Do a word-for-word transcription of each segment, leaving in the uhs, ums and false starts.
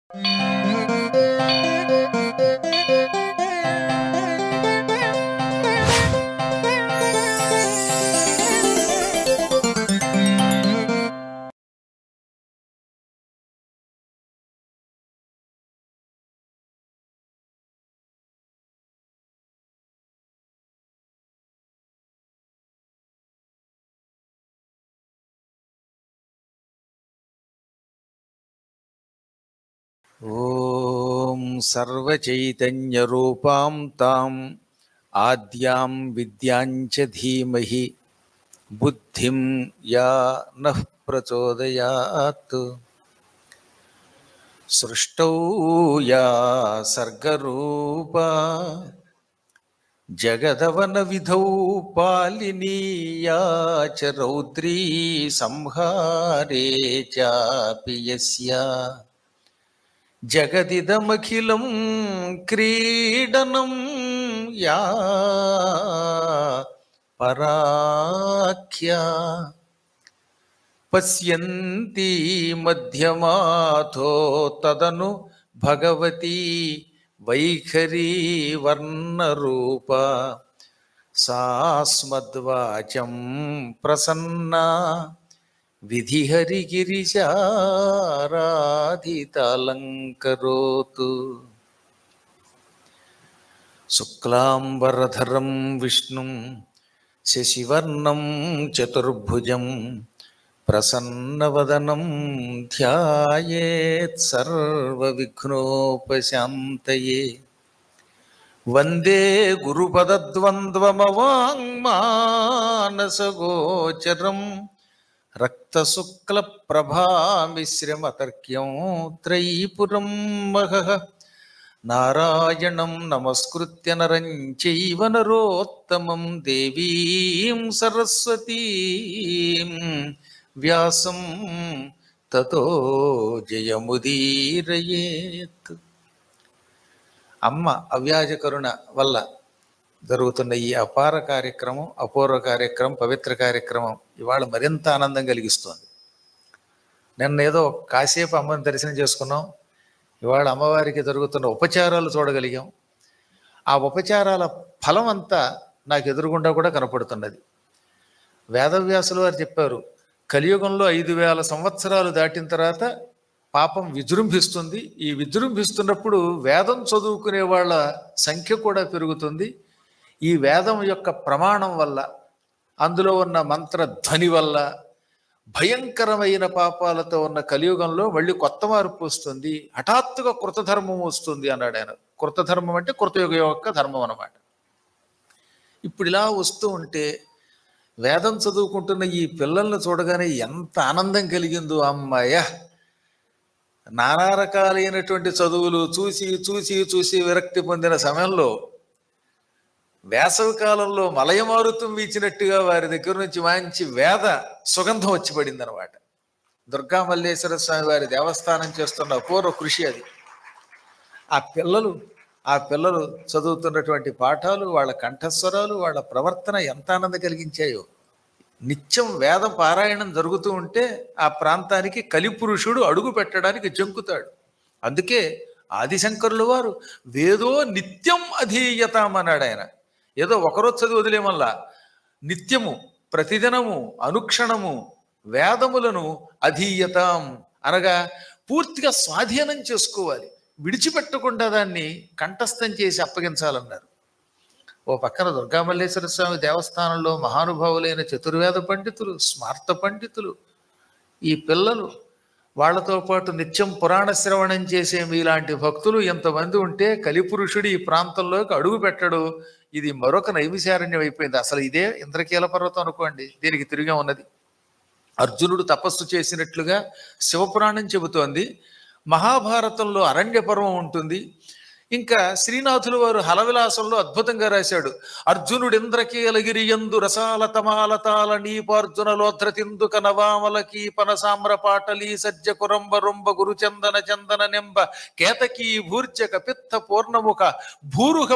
ఓం సర్వచైతన్యరూపాం తాం ఆద్యాం విద్యాంచ ధీమహి బుద్ధిం యా నః ప్రచోదయాత్. సృష్టౌ యా సర్గరూపా జగదవన విధౌ పాలినీ యా చ రౌద్రీ సంహారే చాపి యస్యా జగదిదమఖిలం క్రీడనం యా పరాఖ్యా పశ్యంతి మధ్యమాథో తదను భగవతి వైఖరీ వర్ణరూప సాస్మద్వాచం ప్రసన్నా విధిహరిగిరిశారాధితాలంకరోతు. శుక్లాంబరధరం విష్ణుం శశివర్ణం చతుర్భుజం ప్రసన్నవదనం ధ్యాయేత్ సర్వవిఘ్నోపశాంతయే. వందే గురుపదద్వంద్వమవాంగ్మానసగోచరం రక్తశుక్లప్రభామిశ్రమతర్క్యం త్రైపురం మహః. నారాయణం నమస్కృత్య నరం చైవ నరోత్తమం దేవీం సరస్వతీం వ్యాసం తతో జయముదీరయేత్. అమ్మ అవ్యాజ కరుణ వల్ల జరుగుతున్న ఈ అపార కార్యక్రమం, అపూర్వ కార్యక్రమం, పవిత్ర కార్యక్రమం ఇవాళ మరింత ఆనందం కలిగిస్తోంది. నిన్న ఏదో కాసేపు అమ్మని దర్శనం చేసుకున్నాం, ఇవాళ అమ్మవారికి జరుగుతున్న ఉపచారాలు చూడగలిగాం. ఆ ఉపచారాల ఫలం అంతా నాకు ఎదురుగుండా కూడా కనపడుతున్నది. వేదవ్యాసులు వారు చెప్పారు, కలియుగంలో ఐదు వేల సంవత్సరాలు దాటిన తర్వాత పాపం విజృంభిస్తుంది. ఈ విజృంభిస్తున్నప్పుడు వేదం చదువుకునే వాళ్ళ సంఖ్య కూడా పెరుగుతుంది. ఈ వేదం యొక్క ప్రమాణం వల్ల, అందులో ఉన్న మంత్రధ్వని వల్ల భయంకరమైన పాపాలతో ఉన్న కలియుగంలో మళ్ళీ కొత్త మార్పు వస్తుంది. హఠాత్తుగా కృతధర్మం వస్తుంది అన్నాడు ఆయన. కృతధర్మం అంటే కృతయుగ యొక్క ధర్మం అన్నమాట. ఇప్పుడు ఇలా వస్తూ ఉంటే వేదం చదువుకుంటున్న ఈ పిల్లల్ని చూడగానే ఎంత ఆనందం కలిగిందో. అమ్మాయ, నానా రకాలైనటువంటి చదువులు చూసి చూసి చూసి విరక్తి పొందిన సమయంలో వేసవి కాలంలో మలయమారుతం వీచినట్టుగా వారి దగ్గర నుంచి మంచి వేద సుగంధం వచ్చి పడింది అనమాట. దుర్గా మల్లేశ్వర స్వామి వారి దేవస్థానం చేస్తున్న అపూర్వ కృషి అది. ఆ పిల్లలు ఆ పిల్లలు చదువుతున్నటువంటి పాఠాలు, వాళ్ళ కంఠస్వరాలు, వాళ్ళ ప్రవర్తన ఎంత ఆనందం కలిగించాయో. నిత్యం వేద పారాయణం జరుగుతూ ఉంటే ఆ ప్రాంతానికి కలిపురుషుడు అడుగు పెట్టడానికి జంకుతాడు. అందుకే ఆదిశంకరుల వారు వేదో నిత్యం అధీయతాం అన్నాడు ఆయన. ఏదో ఒకరోజు చదివి వదిలేమల్లా, నిత్యము ప్రతిదినము అనుక్షణము వేదములను అధీయతాం అనగా పూర్తిగా స్వాధీనం చేసుకోవాలి, విడిచిపెట్టకుండా దాన్ని కంఠస్థం చేసి అప్పగించాలన్నారు. ఓ పక్కన దుర్గామల్లేశ్వర స్వామి దేవస్థానంలో మహానుభావులైన చతుర్వేద పండితులు, స్మార్త పండితులు, ఈ పిల్లలు, వాళ్లతో పాటు నిత్యం పురాణ శ్రవణం చేసే మీలాంటి భక్తులు ఎంతమంది ఉంటే కలిపురుషుడు ఈ ప్రాంతంలోకి అడుగు పెట్టడు. ఇది మరొక నైమిశారణ్యం అయిపోయింది. అసలు ఇదే ఇంద్రకీల పర్వతం అనుకోండి, దీనికి తిరిగే ఉన్నది. అర్జునుడు తపస్సు చేసినట్లుగా శివపురాణం చెబుతోంది. మహాభారతంలో అరణ్య పర్వం ఉంటుంది. ఇంకా శ్రీనాథుల వారు హలవిలాసంలో అద్భుతంగా రాశాడు. అర్జునుడు ఇంద్రకీలగిరి యందు రసాల తమాలతాల నీపార్జున లోధ్రతిందుక నవామల కీపన సామ్ర పాటలీ సజ్జ కురంబ రొంబ గురుచందన చందన నెంబ కేతకీ భూర్చక పిత్త పూర్ణముఖ భూరుహ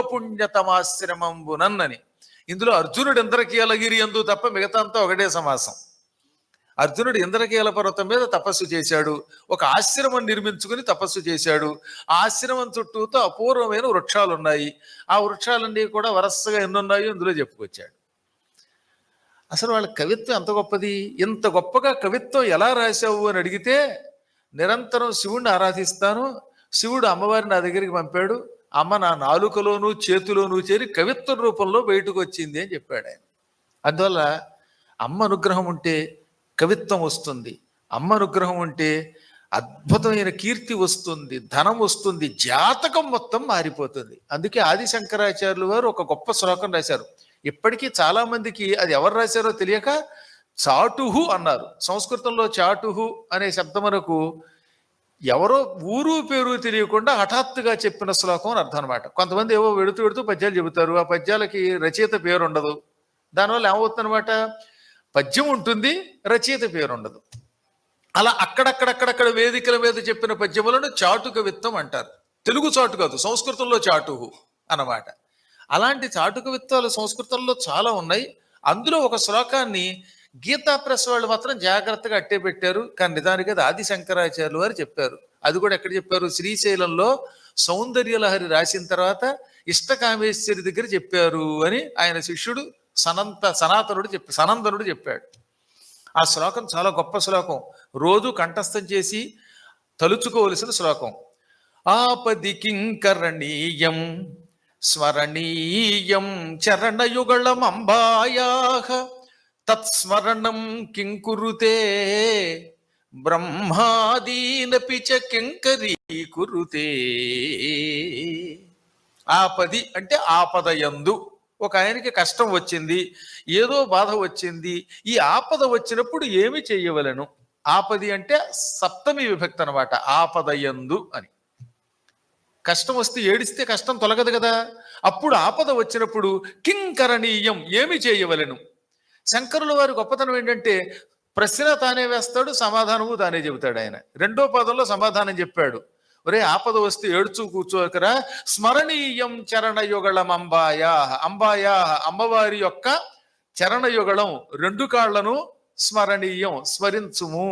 పుణ్యతమాశ్రమంబునన్నని. ఇందులో అర్జునుడు ఇంద్రకీలగిరి యందు తప్ప మిగతా అంతా ఒకటే సమాసం. అర్జునుడు ఇంద్రకీల పర్వతం మీద తపస్సు చేశాడు, ఒక ఆశ్రమం నిర్మించుకుని తపస్సు చేశాడు. ఆ ఆశ్రమం చుట్టూతో అపూర్వమైన వృక్షాలు ఉన్నాయి. ఆ వృక్షాలన్నీ కూడా వరసగా ఎన్నున్నాయో ఇందులో చెప్పుకొచ్చాడు. అసలు వాళ్ళ కవిత్వం ఎంత గొప్పది! ఇంత గొప్పగా కవిత్వం ఎలా రాశావు అని అడిగితే, నిరంతరం శివుణ్ణి ఆరాధిస్తాను, శివుడు అమ్మవారిని నా దగ్గరికి పంపాడు, అమ్మ నా నాలుకలోనూ చేతిలోనూ చేరి కవిత్వ రూపంలో బయటకు వచ్చింది అని చెప్పాడు ఆయన. అందువల్ల అమ్మ అనుగ్రహం ఉంటే కవిత్వం వస్తుంది, అమ్మ అనుగ్రహం ఉంటే అద్భుతమైన కీర్తి వస్తుంది, ధనం వస్తుంది, జాతకం మొత్తం మారిపోతుంది. అందుకే ఆది శంకరాచార్యులు వారు ఒక గొప్ప శ్లోకం రాశారు. ఇప్పటికీ చాలా మందికి అది ఎవరు రాశారో తెలియక చాటుహు అన్నారు. సంస్కృతంలో చాటుహు అనే శబ్దమునకు ఎవరో ఊరు పేరు తెలియకుండా హఠాత్తుగా చెప్పిన శ్లోకం అని అర్థం అనమాట. కొంతమంది ఏవో వెడుతూ వెడుతూ పద్యాలు చెబుతారు, ఆ పద్యాలకి రచయిత పేరు ఉండదు. దానివల్ల ఏమవుతుందన్నమాట, పద్యం ఉంటుంది, రచయిత పేరు ఉండదు. అలా అక్కడక్కడక్కడక్కడ వేదికల మీద చెప్పిన పద్యములను చాటు కవిత్వం అంటారు. తెలుగు చాటు కాదు, సంస్కృతంలో చాటుహు అన్నమాట. అలాంటి చాటు కవిత్వాలు సంస్కృతంలో చాలా ఉన్నాయి. అందులో ఒక శ్లోకాన్ని గీతా ప్రెస్ వాళ్ళు మాత్రం జాగ్రత్తగా అట్టే పెట్టారు. కానీ నిజానికి అది ఆది శంకరాచార్యులు వారు చెప్పారు. అది కూడా ఎక్కడ చెప్పారు, శ్రీశైలంలో సౌందర్యలహరి రాసిన తర్వాత ఇష్టకామేశ్వరి దగ్గర చెప్పారు అని ఆయన శిష్యుడు సనంత సనాతనుడు చెప్పి సనందనుడు చెప్పాడు. ఆ శ్లోకం చాలా గొప్ప శ్లోకం, రోజు కంఠస్థం చేసి తలుచుకోవలసిన శ్లోకం. ఆపది కింకరణీయం స్మరణీయం చరణయుగళం అంబాయాః తత్స్మరణం కింకురుతే బ్రహ్మాదీనపి చ కింకరీకురుతే. ఆపది అంటే ఆపదయందు, ఒక ఆయనకి కష్టం వచ్చింది, ఏదో బాధ వచ్చింది. ఈ ఆపద వచ్చినప్పుడు ఏమి చెయ్యవలను? ఆపది అంటే సప్తమి విభక్తి అనమాట, ఆపదయందు అని. కష్టం వస్తే ఏడిస్తే కష్టం తొలగదు కదా. అప్పుడు ఆపద వచ్చినప్పుడు కింకరణీయం, ఏమి చేయవలెను? శంకరుల వారి గొప్పతనం ఏంటంటే ప్రశ్న తానే వేస్తాడు, సమాధానము తానే చెబుతాడు. ఆయన రెండో పదంలో సమాధానం చెప్పాడు. ఒరే ఆపద వస్తే ఏడ్చు కూర్చోకరా, స్మరణీయం చరణయుగళం అంబాయా, అంబాయా అమ్మవారి యొక్క చరణయుగళం రెండు కాళ్లను స్మరణీయం స్మరించుము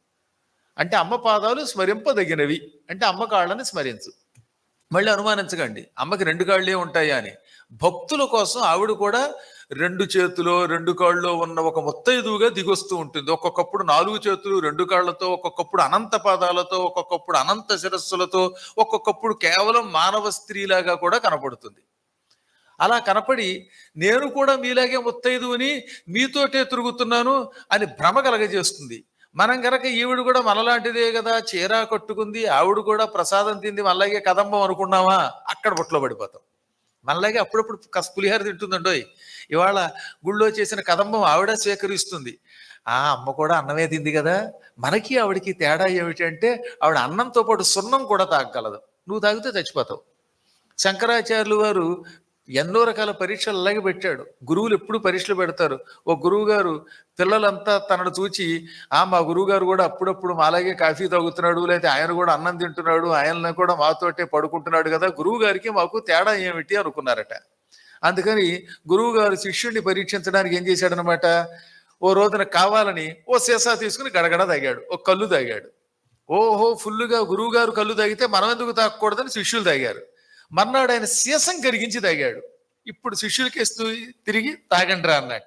అంటే అమ్మ పాదాలు స్మరింపదగినవి అంటే అమ్మ కాళ్ళని స్మరించు. మళ్ళీ అనుమానించకండి అమ్మకి రెండు కాళ్ళే ఉంటాయా అని. భక్తుల కోసం ఆవిడ కూడా రెండు చేతులు రెండు కాళ్ళు ఉన్న ఒక ముత్తైదువుగా దిగొస్తూ ఉంటుంది. ఒక్కొక్కప్పుడు నాలుగు చేతులు రెండు కాళ్లతో, ఒక్కొక్కప్పుడు అనంత పాదాలతో, ఒక్కొక్కప్పుడు అనంత శిరస్సులతో, ఒక్కొక్కప్పుడు కేవలం మానవ స్త్రీలాగా కూడా కనపడుతుంది. అలా కనపడి నేను కూడా మీలాగే ముత్తైదువుని మీతోటే తిరుగుతున్నాను అని భ్రమ కలగజేస్తుంది. మనం గనక ఈవిడ కూడా మనలాంటిదే కదా, చీర కట్టుకుంది, ఆవిడ కూడా ప్రసాదం తింది, మనలాగే కదంబం అనుకున్నామా, అక్కడ బుట్లో పడిపోతాం. మనలాగే అప్పుడప్పుడు కస్ పులిహార తింటుందండోయ్, ఇవాళ గుళ్ళో చేసిన కదంబం ఆవిడ స్వీకరిస్తుంది. ఆ అమ్మ కూడా అన్నమే తింది కదా, మనకి ఆవిడకి తేడా ఏమిటంటే ఆవిడ అన్నంతో పాటు సున్నం కూడా తాగగలదు, నువ్వు తాగితే చచ్చిపోతావు. శంకరాచార్యులు వారు ఎన్నో రకాల పరీక్షలు అలాగే పెట్టాడు. గురువులు ఎప్పుడు పరీక్షలు పెడతారు. ఓ గురువు గారు పిల్లలంతా తనను చూచి, ఆ మా గురువు గారు కూడా అప్పుడప్పుడు మాలాగే కాఫీ తాగుతున్నాడు, లేకపోతే ఆయన కూడా అన్నం తింటున్నాడు, ఆయన కూడా మాతోటే పడుకుంటున్నాడు కదా, గురువు గారికి మాకు తేడా ఏమిటి అనుకున్నారట. అందుకని గురువు గారు శిష్యుడిని పరీక్షించడానికి ఏం చేశాడనమాట, ఓ రోజున కావాలని ఓ సీసా తీసుకుని గడగడ తాగాడు, ఓ కళ్ళు తాగాడు. ఓహో ఫుల్లుగా గురువు గారు కళ్ళు తాగితే మనం ఎందుకు తాగకూడదని శిష్యులు తాగారు. మర్నాడు ఆయన సీసం కరిగించి తాగాడు. ఇప్పుడు శిష్యులకేస్తూ తిరిగి తాగండ్రా అన్నట్ట.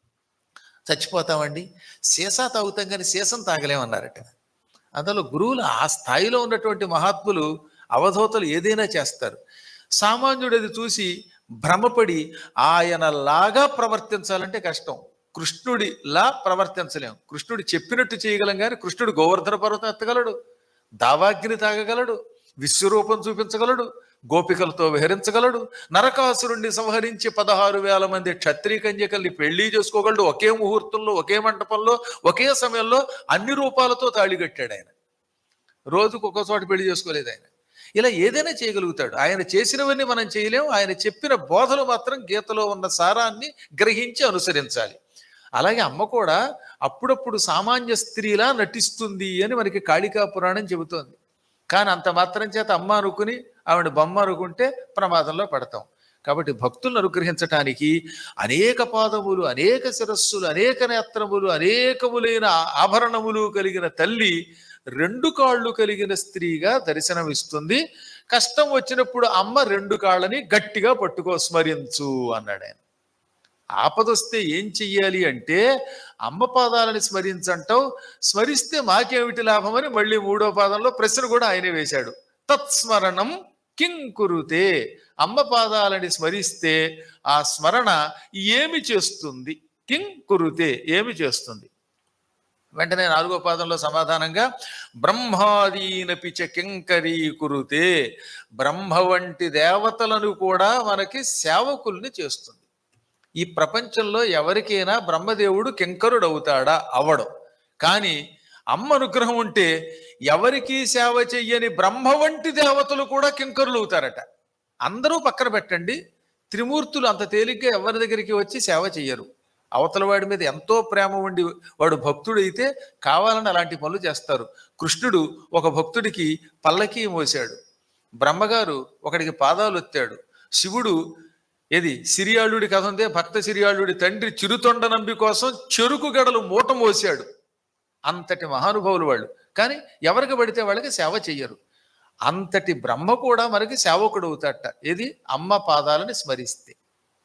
చచ్చిపోతామండి, సీసా తాగుతాం కానీ సీసం తాగలేమన్నారట. అందులో గురువులు ఆ స్థాయిలో ఉన్నటువంటి మహాత్ములు అవధూతలు ఏదైనా చేస్తారు. సామాన్యుడు అది చూసి భ్రమపడి ఆయనలాగా ప్రవర్తించాలంటే కష్టం. కృష్ణుడిలా ప్రవర్తించలేం. కృష్ణుడు చెప్పినట్టు చేయగలం కానీ కృష్ణుడు గోవర్ధన పర్వతం ఎత్తగలడు, దావాగ్ని తాగగలడు, విశ్వరూపం చూపించగలడు, గోపికలతో విహరించగలడు, నరకాసురుణ్ణి సంహరించి పదహారు వేల మంది క్షత్రియ కన్యకల్ని పెళ్లి చేసుకోగలడు, ఒకే ముహూర్తంలో ఒకే మంటపంలో ఒకే సమయంలో అన్ని రూపాలతో తాళి కట్టాడు ఆయన. రోజుకు ఒక్కో చోట పెళ్లి చేసుకోలేదు ఆయన. ఇలా ఏదైనా చేయగలుగుతాడు. ఆయన చేసినవన్నీ మనం చేయలేము. ఆయన చెప్పిన బోధలు మాత్రం గీతలో ఉన్న సారాన్ని గ్రహించి అనుసరించాలి. అలాగే అమ్మ కూడా అప్పుడప్పుడు సామాన్య స్త్రీలా నటిస్తుంది అని మనకి కాళికా పురాణం చెబుతోంది. కానీ అంత మాత్రం చేత అమ్మ అనుకుని ఆవిడ బొమ్మ అనుకుంటే ప్రమాదంలో పడతాం. కాబట్టి భక్తులను అనుగ్రహించటానికి అనేక పాదములు, అనేక శిరస్సులు, అనేక నేత్రములు, అనేకములైన ఆభరణములు కలిగిన తల్లి రెండు కాళ్ళు కలిగిన స్త్రీగా దర్శనమిస్తుంది. కష్టం వచ్చినప్పుడు అమ్మ రెండు కాళ్ళని గట్టిగా పట్టుకో, స్మరించు అన్నాడు ఆయన. ఆపదొస్తే ఏం చెయ్యాలి అంటే అమ్మ పాదాలని స్మరించంటావు, స్మరిస్తే మాకేమిటి లాభం అని మళ్ళీ మూడో పాదంలో ప్రశ్న కూడా ఆయనే వేశాడు. తత్స్మరణం కిం కురుతే, అమ్మ పాదాలని స్మరిస్తే ఆ స్మరణ ఏమి చేస్తుంది? కిం కురుతే, ఏమి చేస్తుంది? వెంటనే నాలుగో పాదంలో సమాధానంగా బ్రహ్మాదీనపిచ కింకరీ కురుతే, బ్రహ్మ వంటి దేవతలను కూడా మనకి సేవకుల్ని చేస్తుంది. ఈ ప్రపంచంలో ఎవరికైనా బ్రహ్మదేవుడు కింకరుడు అవుతాడా? అవడం. కానీ అమ్మ అనుగ్రహం ఉంటే ఎవరికి సేవ చెయ్యని బ్రహ్మ వంటి దేవతలు కూడా కింకరులు అవుతారట. అందరూ పక్కన పెట్టండి, త్రిమూర్తులు అంత తేలిగ్గా ఎవరి దగ్గరికి వచ్చి సేవ చెయ్యరు. అవతల వాడి మీద ఎంతో ప్రేమ ఉండి వాడు భక్తుడైతే కావాలని అలాంటి పనులు చేస్తారు. కృష్ణుడు ఒక భక్తుడికి పల్లకి మోసాడు, బ్రహ్మగారు ఒకడికి పాదాలు ఒత్తాడు, శివుడు ఏది సిరియాళుడి కథ ఉందే, భక్త సిరియాళుడి తండ్రి చిరుతొండ నంబి కోసం చెరుకు గడలు మూట మోసాడు. అంతటి మహానుభావులు వాళ్ళు. కానీ ఎవరికి పడితే వాళ్ళకి సేవ చెయ్యరు. అంతటి బ్రహ్మ కూడా మనకి సేవకుడు అవుతాట, ఏది అమ్మ పాదాలని స్మరిస్తే.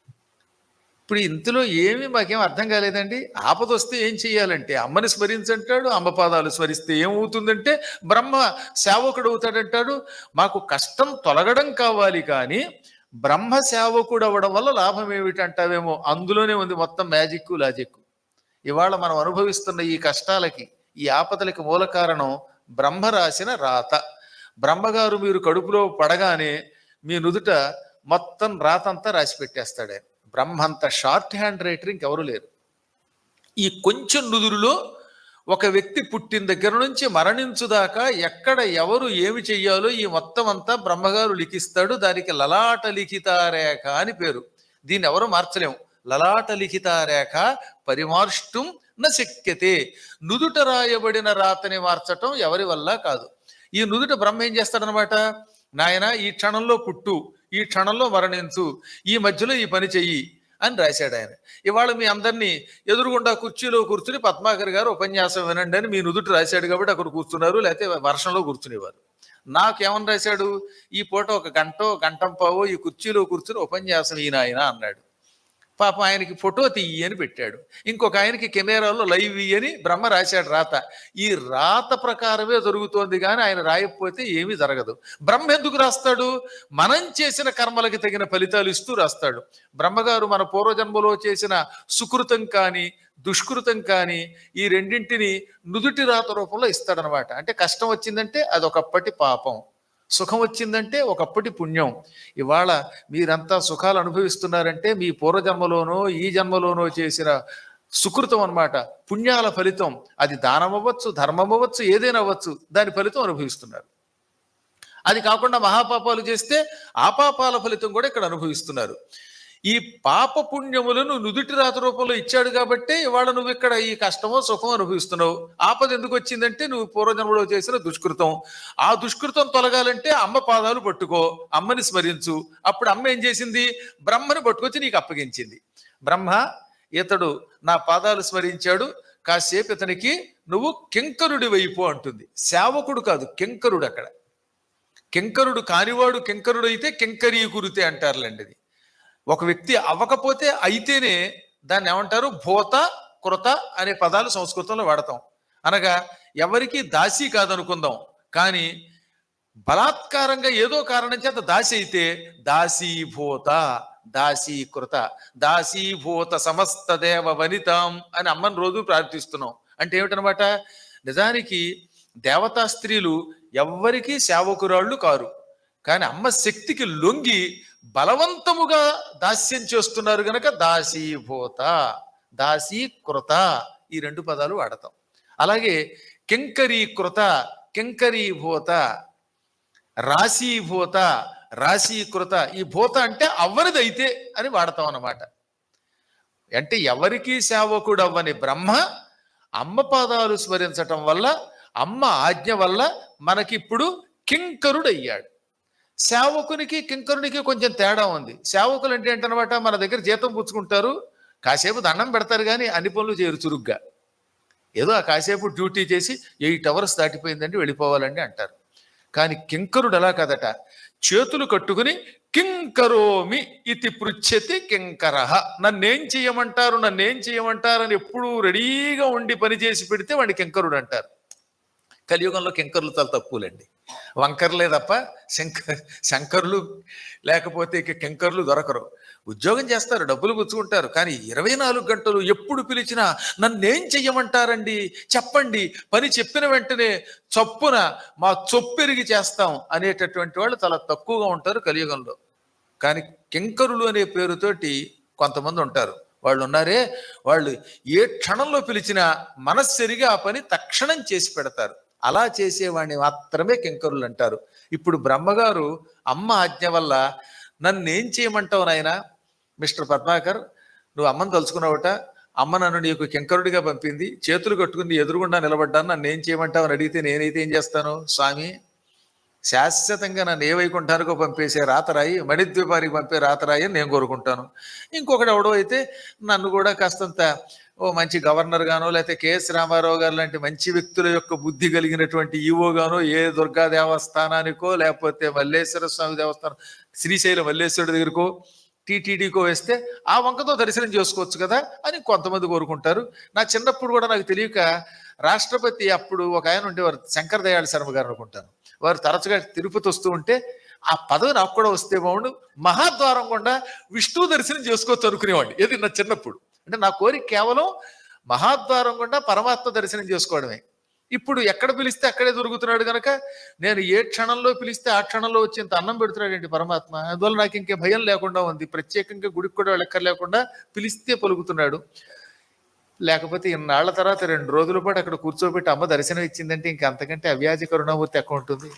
ఇప్పుడు ఇంతలో ఏమి మాకేం అర్థం కాలేదండి. ఆపదొస్తే ఏం చెయ్యాలంటే అమ్మని స్మరించంటాడు, అమ్మ పాదాలు స్మరిస్తే ఏమవుతుందంటే బ్రహ్మ సేవకుడు అవుతాడంటాడు. మాకు కష్టం తొలగడం కావాలి, కానీ బ్రహ్మ సేవకుడు అవ్వడం వల్ల లాభం ఏమిటంటావేమో. అందులోనే ఉంది మొత్తం మ్యాజిక్ లాజిక్. ఇవాళ మనం అనుభవిస్తున్న ఈ కష్టాలకి, ఈ ఆపదలకి మూల కారణం బ్రహ్మ రాసిన రాత. బ్రహ్మగారు మీరు కడుపులో పడగానే మీ నుదుట మొత్తం రాతంతా రాసి పెట్టేస్తాడే. బ్రహ్మ అంత షార్ట్ హ్యాండ్ రైటర్ ఇంకెవరు లేరు. ఈ కొంచెం నుదురులో ఒక వ్యక్తి పుట్టిన దగ్గర నుంచి మరణించుదాకా ఎక్కడ ఎవరు ఏమి చెయ్యాలో ఈ మొత్తం అంతా బ్రహ్మగారు లిఖిస్తాడు. దానికి లలాట లిఖితారేఖ అని పేరు. దీన్ని ఎవరు మార్చలేము. లలాట లిఖితారేఖ పరిమార్ష్టం న శక్యతే. నుదుట రాయబడిన రాతని మార్చటం ఎవరి వల్ల కాదు. ఈ నుదుట బ్రహ్మ ఏం చేస్తాడనమాట, నాయన ఈ క్షణంలో పుట్టు, ఈ క్షణంలో మరణించు, ఈ మధ్యలో ఈ పని చెయ్యి అని రాశాడు ఆయన. ఇవాళ మీ అందరినీ ఎదురుగుండా కుర్చీలో కూర్చుని పద్మాకర్ గారు ఉపన్యాసం వినండి అని మీ నుదుట రాశాడు కాబట్టి అక్కడ కూర్చున్నారు, లేకపోతే వర్షంలో కూర్చునేవారు. నాకేమని రాశాడు, ఈ పూట ఒక గంటో గంటం పావో ఈ కుర్చీలో కూర్చుని ఉపన్యాసం ఈయన ఆయన అన్నాడు. పాపం ఆయనకి ఫోటో తీయి అని పెట్టాడు. ఇంకొక ఆయనకి కెమెరాలో లైవ్ అని బ్రహ్మ రాశాడు రాత. ఈ రాత ప్రకారమే జరుగుతోంది, కానీ ఆయన రాయకపోతే ఏమీ జరగదు. బ్రహ్మ ఎందుకు రాస్తాడు? మనం చేసిన కర్మలకి తగిన ఫలితాలు ఇస్తూ రాస్తాడు. బ్రహ్మగారు మన పూర్వజన్మలో చేసిన సుకృతం కానీ దుష్కృతం కానీ ఈ రెండింటిని నుదుటి రాత రూపంలో ఇస్తాడనమాట. అంటే కష్టం వచ్చిందంటే అదొకప్పటి పాపం, సుఖం వచ్చిందంటే ఒకప్పటి పుణ్యం. ఇవాళ మీరంతా సుఖాలు అనుభవిస్తున్నారంటే మీ పూర్వజన్మలోనో ఈ జన్మలోనో చేసిన సుకృతం అన్నమాట, పుణ్యాల ఫలితం. అది దానం అవ్వచ్చు, ధర్మం అవ్వచ్చు, ఏదైనా అవ్వచ్చు, దాని ఫలితం అనుభవిస్తున్నారు. అది కాకుండా మహాపాపాలు చేస్తే ఆ పాపాల ఫలితం కూడా ఇక్కడ అనుభవిస్తున్నారు. ఈ పాప పుణ్యములను నుదుటి రాత రూపంలో ఇచ్చాడు కాబట్టి ఇవాళ నువ్వు ఇక్కడ ఈ కష్టమో సుఖమో అనుభవిస్తున్నావు. ఆపద ఎందుకు వచ్చిందంటే నువ్వు పూర్వజన్మలో చేసిన దుష్కృతం. ఆ దుష్కృతం తొలగాలంటే అమ్మ పాదాలు పట్టుకో, అమ్మని స్మరించు. అప్పుడు అమ్మ ఏం చేసింది, బ్రహ్మని పట్టుకొచ్చి నీకు అప్పగించింది. బ్రహ్మ ఇతడు నా పాదాలు స్మరించాడు, కాసేపు ఇతనికి నువ్వు కింకరుడి వైపు అంటుంది. సేవకుడు కాదు, కింకరుడు. అక్కడ కింకరుడు కానివాడు కింకరుడు అయితే కింకరీ కురితే అంటారులేండి. అది ఒక వ్యక్తి అవ్వకపోతే అయితేనే దాన్ని ఏమంటారు, భూత కృత అనే పదాలు సంస్కృతంలో వాడతాం. అనగా ఎవరికి దాసి కాదనుకుందాం, కానీ బలాత్కారంగా ఏదో కారణం చేత దాసి అయితే దాసీభూత, దాసీకృత, దాసీభూత సమస్త దేవ వనితాం అని అమ్మని రోజు ప్రార్థిస్తున్నాం. అంటే ఏమిటనమాట, నిజానికి దేవతా స్త్రీలు ఎవ్వరికీ సేవకురాళ్ళు కారు, కానీ అమ్మ శక్తికి లొంగి బలవంతముగా దాస్యం చేస్తున్నారు గనక దాసీభూత, దాసీకృత ఈ రెండు పదాలు వాడతాం. అలాగే కింకరీకృత, కింకరీభూత, రాశీభూత, రాశీకృత. ఈ భూత అంటే అవ్వనిదైతే అని వాడతాం అన్నమాట. అంటే ఎవరికి సేవకుడు అవ్వని బ్రహ్మ అమ్మ పాదాలు స్మరించటం వల్ల, అమ్మ ఆజ్ఞ వల్ల మనకిప్పుడు కింకరుడు అయ్యాడు. సేవకునికి కింకరునికి కొంచెం తేడా ఉంది. సేవకులు అంటే ఏంటనమాట, మన దగ్గర జీతం పుచ్చుకుంటారు, కాసేపు దండం పెడతారు కానీ అన్ని పనులు చేయరు చురుగ్గా. ఏదో ఆ కాసేపు డ్యూటీ చేసి ఎయిట్ అవర్స్ దాటిపోయిందంటే వెళ్ళిపోవాలండి అంటారు. కానీ కింకరుడు అలా కదట, చేతులు కట్టుకుని కింకరోమి ఇతి పృచ్ఛతి కింకరః, నన్నేం చెయ్యమంటారు నన్నేం చెయ్యమంటారు అని ఎప్పుడూ రెడీగా ఉండి పని చేసి పెడితే వాడిని కింకరుడు అంటారు. కలియుగంలో కింకరులు చాలా తక్కువలండి. వంకర్లే తప్ప శంకర్ శంకరులు లేకపోతే ఇక కింకరులు దొరకరు. ఉద్యోగం చేస్తారు, డబ్బులు పుచ్చుకుంటారు, కానీ ఇరవై నాలుగు గంటలు ఎప్పుడు పిలిచినా నన్నేం చెయ్యమంటారండి చెప్పండి, పని చెప్పిన వెంటనే చొప్పున మా చొప్పెరిగి చేస్తాం అనేటటువంటి వాళ్ళు చాలా తక్కువగా ఉంటారు కలియుగంలో. కానీ కింకరులు అనే పేరుతోటి కొంతమంది ఉంటారు. వాళ్ళు ఉన్నారే, వాళ్ళు ఏ క్షణంలో పిలిచినా మనస్సెరిగి ఆ పని తక్షణం చేసి పెడతారు. అలా చేసేవాడిని మాత్రమే కింకరులు అంటారు. ఇప్పుడు బ్రహ్మగారు అమ్మ ఆజ్ఞ వల్ల నన్నేం చేయమంటావు నాయనా మిస్టర్ పద్మాకర్, నువ్వు అమ్మని తలుచుకున్నావుట, అమ్మ నన్ను నీకు కింకరుడిగా పంపింది, చేతులు కట్టుకుని ఎదురుగుండా నిలబడ్డాను, నన్ను ఏం చేయమంటావు అని అడిగితే నేనైతే ఏం చేస్తాను స్వామి, శాశ్వతంగా నన్ను ఏ వైకుంఠానికో పంపేసే రాతరాయి, మణిద్వీపానికి పంపే రాతరాయి అని నేను కోరుకుంటాను. ఇంకొకటి ఎవడో అయితే నన్ను కూడా కాస్తంత ఓ మంచి గవర్నర్ గానో లేకపోతే కేఎస్ రామారావు గారు లాంటి మంచి వ్యక్తుల యొక్క బుద్ధి కలిగినటువంటి ఈవో గానో ఏ దుర్గా దేవస్థానానికో లేకపోతే మల్లేశ్వర స్వామి దేవస్థానం శ్రీశైలం మల్లేశ్వరుడి దగ్గరకో టీటీడీకో వేస్తే ఆ వంకతో దర్శనం చేసుకోవచ్చు కదా అని కొంతమంది కోరుకుంటారు. నా చిన్నప్పుడు కూడా నాకు తెలియక రాష్ట్రపతి అప్పుడు ఒక ఆయన ఉండేవారు, శంకర్ దయాళ శర్మ గారు అనుకుంటాను, వారు తరచుగా తిరుపతి వస్తూ ఉంటే ఆ పదవి నాకు కూడా వస్తే బాగుండు, మహాద్వారం గుండా విష్ణు దర్శనం చేసుకోవచ్చు అనుకునేవాడిని. ఏది నా చిన్నప్పుడు. అంటే నా కోరిక కేవలం మహాద్వారం గుండా పరమాత్మ దర్శనం చేసుకోవడమే. ఇప్పుడు ఎక్కడ పిలిస్తే అక్కడే దొరుకుతున్నాడు కనుక నేను ఏ క్షణంలో పిలిస్తే ఆ క్షణంలో వచ్చి ఇంత అన్నం పెడుతున్నాడు ఏంటి పరమాత్మ. అందువల్ల నాకు ఇంకే భయం లేకుండా ఉంది, ప్రత్యేకంగా గుడికి కూడా లెక్క లేకుండా పిలిస్తే పలుకుతున్నాడు. లేకపోతే ఇన్నాళ్ల తర్వాత రెండు రోజుల పాటు అక్కడ కూర్చోబెట్టి అమ్మ దర్శనం ఇచ్చిందంటే ఇంక అంతకంటే అవ్యాజ కరుణామూర్తి ఎక్కడ ఉంటుంది.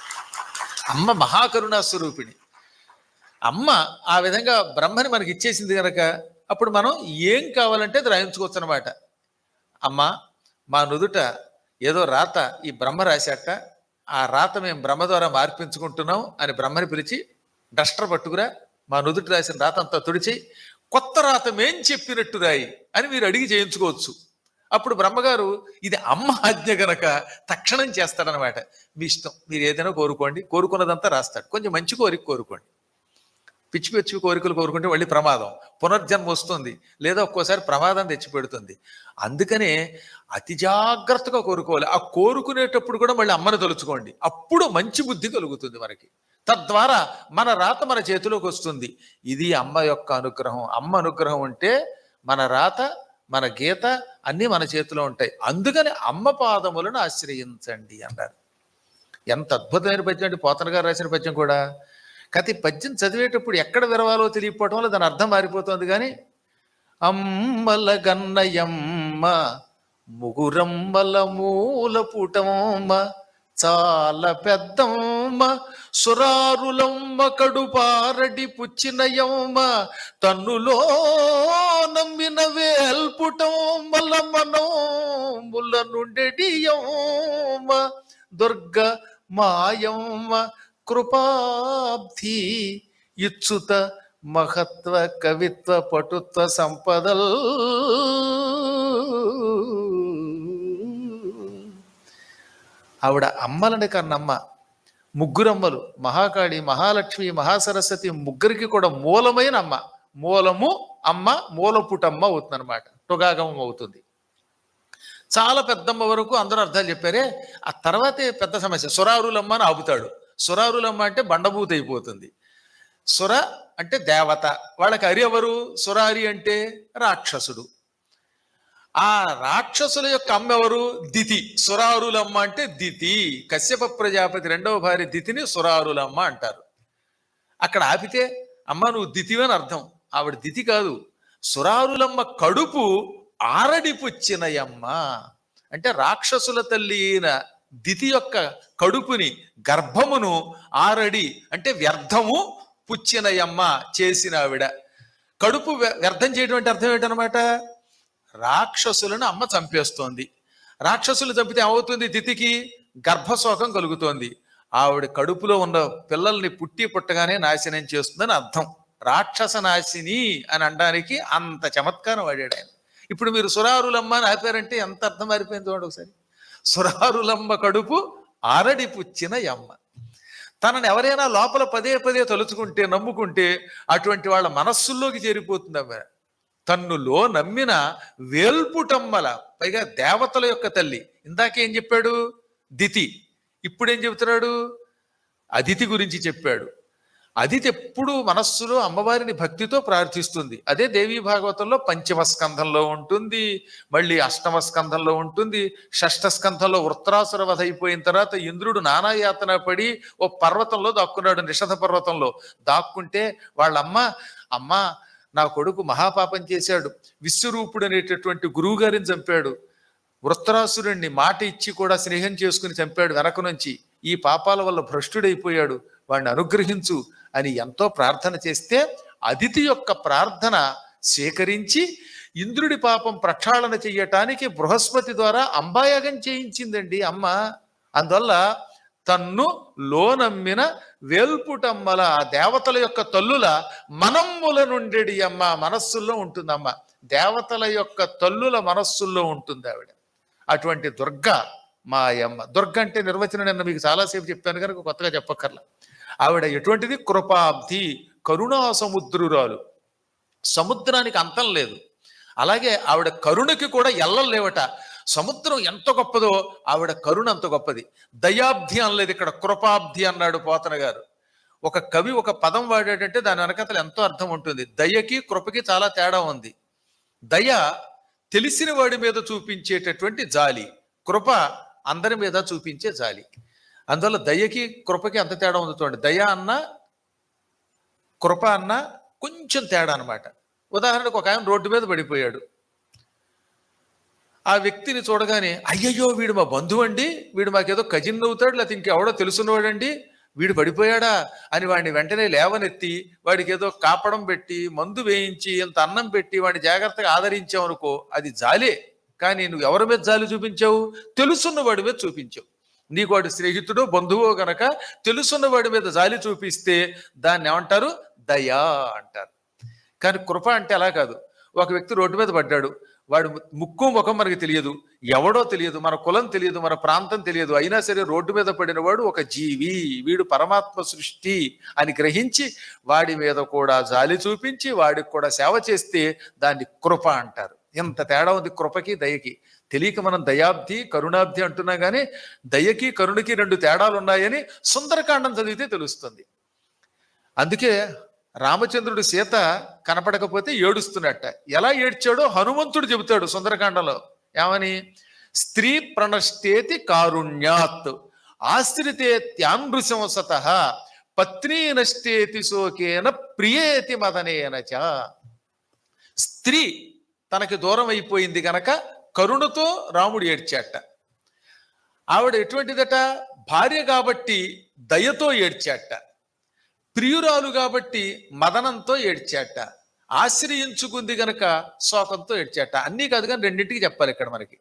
అమ్మ మహాకరుణా స్వరూపిణి. అమ్మ ఆ విధంగా బ్రహ్మని మనకి ఇచ్చేసింది కనుక అప్పుడు మనం ఏం కావాలంటే అది రాయించుకోవచ్చు అనమాట. అమ్మ మా నుదుట ఏదో రాత ఈ బ్రహ్మ రాశాట, ఆ రాత మేము బ్రహ్మ ద్వారా మార్పించుకుంటున్నాం అని బ్రహ్మని పిలిచి డస్టర్ పట్టుకురా, మా నుదుట రాసిన రాత అంతా తుడిచి కొత్త రాత మేం చెప్పినట్టు రాయి అని మీరు అడిగి చేయించుకోవచ్చు. అప్పుడు బ్రహ్మగారు ఇది అమ్మ ఆజ్ఞ గనక తక్షణం చేస్తాడనమాట. మీ ఇష్టం, మీరు ఏదైనా కోరుకోండి, కోరుకున్నదంతా రాస్తాడు. కొంచెం మంచి కోరిక కోరుకోండి, పిచ్చి పిచ్చి కోరికలు కోరుకుంటే మళ్ళీ ప్రమాదం, పునర్జన్మ వస్తుంది, లేదా ఒక్కోసారి ప్రమాదం తెచ్చిపెడుతుంది. అందుకనే అతి జాగ్రత్తగా కోరుకోవాలి. ఆ కోరుకునేటప్పుడు కూడా మళ్ళీ అమ్మను తలుచుకోండి, అప్పుడు మంచి బుద్ధి కలుగుతుంది మనకి. తద్వారా మన రాత మన చేతిలోకి వస్తుంది. ఇది అమ్మ యొక్క అనుగ్రహం. అమ్మ అనుగ్రహం ఉంటే మన రాత మన గీత అన్నీ మన చేతిలో ఉంటాయి. అందుకని అమ్మ పాదములను ఆశ్రయించండి అన్నారు. ఎంత అద్భుతమైన పద్యం అంటే పోతన గారు రాసిన పద్యం కూడా. కతి పద్యం చదివేటప్పుడు ఎక్కడ విరవాలో తెలియకపోవటం వల్ల దాని అర్థం మారిపోతుంది. కానీ అమ్మల గన్నయమ్మ ముగురమ్మల మూల పుటమ్మ చాలా పెద్దమ్మ సురారులమ్మ కడుపారడి పుచ్చినయమ్మ తన్నులో నమ్మిన వేల్పుటమ్మల మనోముల నుండెడియమ్మ దుర్గ మాయమ్మ కృపాబ్ధి ఇచ్చుత మహత్వ కవిత్వ పటుత్వ సంపదల్. ఆవిడ అమ్మలని కన్నమ్మ. ముగ్గురమ్మలు మహాకాళి, మహాలక్ష్మి, మహాసరస్వతి ముగ్గురికి కూడా మూలమైన అమ్మ. మూలము అమ్మ, మూలపుటమ్మ అవుతుంది అనమాట, టుగాగమం అవుతుంది. చాలా పెద్దమ్మ వరకు అందరూ అర్థాలు చెప్పారే. ఆ తర్వాతే పెద్ద సమస్య. సురారులమ్మ అని ఆపుతాడు. సురారులమ్మ అంటే బండబూత అయిపోతుంది. సుర అంటే దేవత, వాళ్ళకి హరి ఎవరు? సురారి అంటే రాక్షసుడు. ఆ రాక్షసుల యొక్క అమ్మ ఎవరు? దితి. సురారులమ్మ అంటే దితి. కశ్యప ప్రజాపతి రెండవ భార్య దితిని సురారులమ్మ అంటారు. అక్కడ ఆపితే అమ్మ నువ్వు దితివని అర్థం. ఆవిడ దితి కాదు, సురారులమ్మ కడుపు ఆరడి పుచ్చినయమ్మ అంటే రాక్షసుల తల్లి అయిన దితి యొక్క కడుపుని, గర్భమును ఆరడి అంటే వ్యర్థము, పుచ్చినయమ్మ చేసిన ఆవిడ. కడుపు వ్యర్థం చేయడం అంటే అర్థం ఏంటనమాట? రాక్షసులను అమ్మ చంపేస్తోంది. రాక్షసులు చంపితే ఏమవుతుంది? దితికి గర్భశోకం కలుగుతోంది. ఆవిడ కడుపులో ఉన్న పిల్లల్ని పుట్టి పుట్టగానే నాశనం చేస్తుందని అర్థం. రాక్షస నాశిని అని అనడానికి అంత చమత్కారం వాడాడు ఆయన. ఇప్పుడు మీరు సురారులమ్మ అని ఆపారంటే ఎంత అర్థం మారిపోయింది చూడండి ఒకసారి. సురారులమ్మ కడుపు ఆరడి పుచ్చిన యమ్మ. తనని ఎవరైనా లోపల పదే పదే తలుచుకుంటే నమ్ముకుంటే అటువంటి వాళ్ళ మనస్సుల్లోకి చేరిపోతుంది అమ్మ. తన్నులో నమ్మిన వేల్పుటమ్మల, పైగా దేవతల యొక్క తల్లి. ఇందాకేం చెప్పాడు? దితి. ఇప్పుడేం చెబుతున్నాడు? అదితి గురించి చెప్పాడు. అదితి ఎప్పుడు మనస్సులో అమ్మవారిని భక్తితో ప్రార్థిస్తుంది. అదే దేవీ భాగవతంలో పంచమ స్కంధంలో ఉంటుంది, మళ్ళీ అష్టమ స్కంధంలో ఉంటుంది. షష్ఠ స్కంధంలో వృత్రాసుర వధ అయిపోయిన తర్వాత ఇంద్రుడు నానాయాతన పడి ఓ పర్వతంలో దాక్కున్నాడు, నిషధ పర్వతంలో. దాక్కుంటే వాళ్ళమ్మ, అమ్మ నా కొడుకు మహాపాపం చేశాడు, విశ్వరూపుడు అనేటటువంటి గురువు గారిని చంపాడు, వృత్రాసురుణ్ణి మాట ఇచ్చి కూడా స్నేహం చేసుకుని చంపాడు వెనక నుంచి, ఈ పాపాల వల్ల భ్రష్టుడైపోయాడు, వాడిని అనుగ్రహించు అని ఎంతో ప్రార్థన చేస్తే అదితి యొక్క ప్రార్థన స్వీకరించి ఇంద్రుడి పాపం ప్రక్షాళన చెయ్యటానికి బృహస్పతి ద్వారా అంబాయాగం చేయించిందండి అమ్మ. అందువల్ల తన్ను లోనమ్మిన వేల్పుటమ్మల, ఆ దేవతల యొక్క తల్లుల మనమ్ముల నుండెడి అమ్మ, మనస్సుల్లో ఉంటుందమ్మ. దేవతల యొక్క తల్లుల మనస్సుల్లో ఉంటుంది ఆవిడ. అటువంటి దుర్గ మా అమ్మ. దుర్గ అంటే నిర్వచనం నిన్న మీకు చాలాసేపు చెప్పాను కనుక కొత్తగా చెప్పక్కర్లా. ఆవిడ ఎటువంటిది? కృపాబ్ధి, కరుణా సముద్రురాలు. సముద్రానికి అంతం లేదు. అలాగే ఆవిడ కరుణకి కూడా ఎల్లలు లేవట. సముద్రం ఎంత గొప్పదో ఆవిడ కరుణ అంత గొప్పది. దయాబ్ధి అనలేదు ఇక్కడ, కృపాబ్ధి అన్నాడు పోతన గారు. ఒక కవి ఒక పదం వాడాడంటే దాని వెనకతలు ఎంతో అర్థం ఉంటుంది. దయకి కృపకి చాలా తేడా ఉంది. దయ తెలిసిన వాడి మీద చూపించేటటువంటి జాలి, కృప అందరి మీద చూపించే జాలి. అందువల్ల దయకి కృపకి అంత తేడా ఉంది చూడండి. దయ అన్న కృప అన్న కొంచెం తేడా అనమాట. ఉదాహరణకు ఒక ఆయన రోడ్డు మీద పడిపోయాడు. ఆ వ్యక్తిని చూడగానే అయ్యయ్యో వీడు మా బంధువు అండి, వీడు మాకేదో కజిన్ అవుతాడు, లేకపోతే ఇంకెవడో తెలుసున్నవాడండి, వీడు పడిపోయాడా అని వాడిని వెంటనే లేవనెత్తి వాడికి ఏదో కాపడం పెట్టి మందు వేయించి ఇంత అన్నం పెట్టి వాడిని జాగ్రత్తగా ఆదరించావు అనుకో, అది జాలే. కానీ నువ్వు ఎవరి మీద జాలి చూపించావు? తెలుసున్న వాడి మీద చూపించావు. నీకు వాడి స్నేహితుడో బంధువో గనక తెలుసున్న వాడి మీద జాలి చూపిస్తే దాన్ని ఏమంటారు? దయా అంటారు. కానీ కృప అంటే అలా కాదు. ఒక వ్యక్తి రోడ్డు మీద పడ్డాడు, వాడు ముక్కు ముఖం మనకి తెలియదు, ఎవడో తెలియదు, మన కులం తెలియదు, మన ప్రాంతం తెలియదు, అయినా సరే రోడ్డు మీద పడిన వాడు ఒక జీవి, వీడు పరమాత్మ సృష్టి అని గ్రహించి వాడి మీద కూడా జాలి చూపించి వాడికి కూడా సేవ చేస్తే దాన్ని కృప అంటారు. ఎంత తేడా ఉంది కృపకి దయకి. తెలియక మనం దయాబ్ధి కరుణాబ్ధి అంటున్నాం కానీ దయకి కరుణకి రెండు తేడాలు ఉన్నాయని సుందరకాండం చదివితే తెలుస్తుంది. అందుకే రామచంద్రుడు సీత కనపడకపోతే ఏడుస్తున్నట్ట. ఎలా ఏడ్చాడో హనుమంతుడు చెబుతాడు సుందరకాండంలో. ఏమని? స్త్రీ ప్రణష్టేతి కారుణ్యాత్ ఆశ్రితేత్యానృశంసత పత్నీ నష్టేతి శోకేన ప్రియేతి మదనేనచ. స్త్రీ తనకి దూరం అయిపోయింది గనక కరుణతో రాముడు ఏడ్చాట. ఆవిడ ఎటువంటిదట? భార్య కాబట్టి దయతో ఏడ్చాట, ప్రియురాలు కాబట్టి మదనంతో ఏడ్చాట, ఆశ్రయించుకుంది గనక శోకంతో ఏడ్చాట. అన్నీ కాదు కానీ రెండింటికి చెప్పాలి ఇక్కడ మనకి.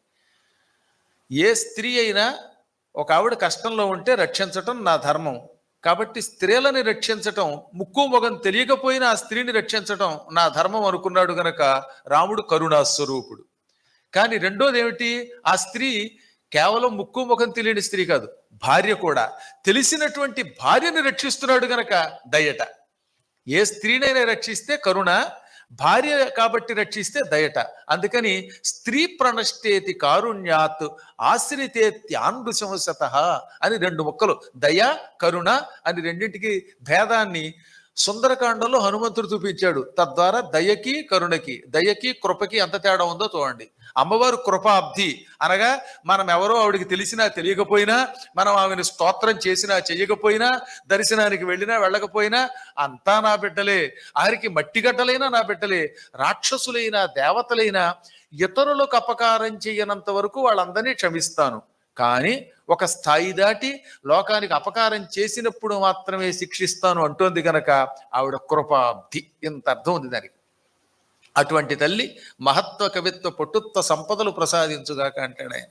ఏ స్త్రీ అయినా ఒక ఆవిడ కష్టంలో ఉంటే రక్షించటం నా ధర్మం. కాబట్టి స్త్రీలని రక్షించటం, ముక్కు మొగం తెలియకపోయినా ఆ స్త్రీని రక్షించటం నా ధర్మం అనుకున్నాడు గనక రాముడు కరుణాస్వరూపుడు. కానీ రెండోది ఏమిటి? ఆ స్త్రీ కేవలం ముక్కు ముఖం తెలియని స్త్రీ కాదు, భార్య కూడా. తెలిసినటువంటి భార్యని రక్షిస్తున్నాడు గనక దయట. ఏ స్త్రీనైనా రక్షిస్తే కరుణ, భార్య కాబట్టి రక్షిస్తే దయట. అందుకని స్త్రీ ప్రణష్టేతి కారుణ్యాత్ ఆశ్రితేత్యానృశంసత అని రెండు ముక్కలు, దయ కరుణ అని రెండింటికి భేదాన్ని సుందరకాండంలో హనుమంతుడు చూపించాడు. తద్వారా దయకి కరుణకి, దయకి కృపకి ఎంత తేడా ఉందో చూడండి. అమ్మవారు కృపాబ్ధి అనగా మనం ఎవరో ఆవిడికి తెలిసినా తెలియకపోయినా, మనం ఆమెను స్తోత్రం చేసినా చెయ్యకపోయినా, దర్శనానికి వెళ్ళినా వెళ్ళకపోయినా అంతా నా బిడ్డలే. ఆరికి మట్టిగడ్డలైనా నా బిడ్డలే. రాక్షసులైనా దేవతలైనా ఇతరులకు అపకారం చేయనంత వరకు వాళ్ళందరినీ క్షమిస్తాను. కానీ ఒక స్థాయి దాటి లోకానికి అపకారం చేసినప్పుడు మాత్రమే శిక్షిస్తాను అంటోంది కనుక ఆవిడ కృపాబ్ధి. ఇంత అర్థం ఉంది దానికి. అటువంటి తల్లి మహత్వ కవిత్వ పటుత్వ సంపదలు ప్రసాదించుగాక అంటాడు ఆయన.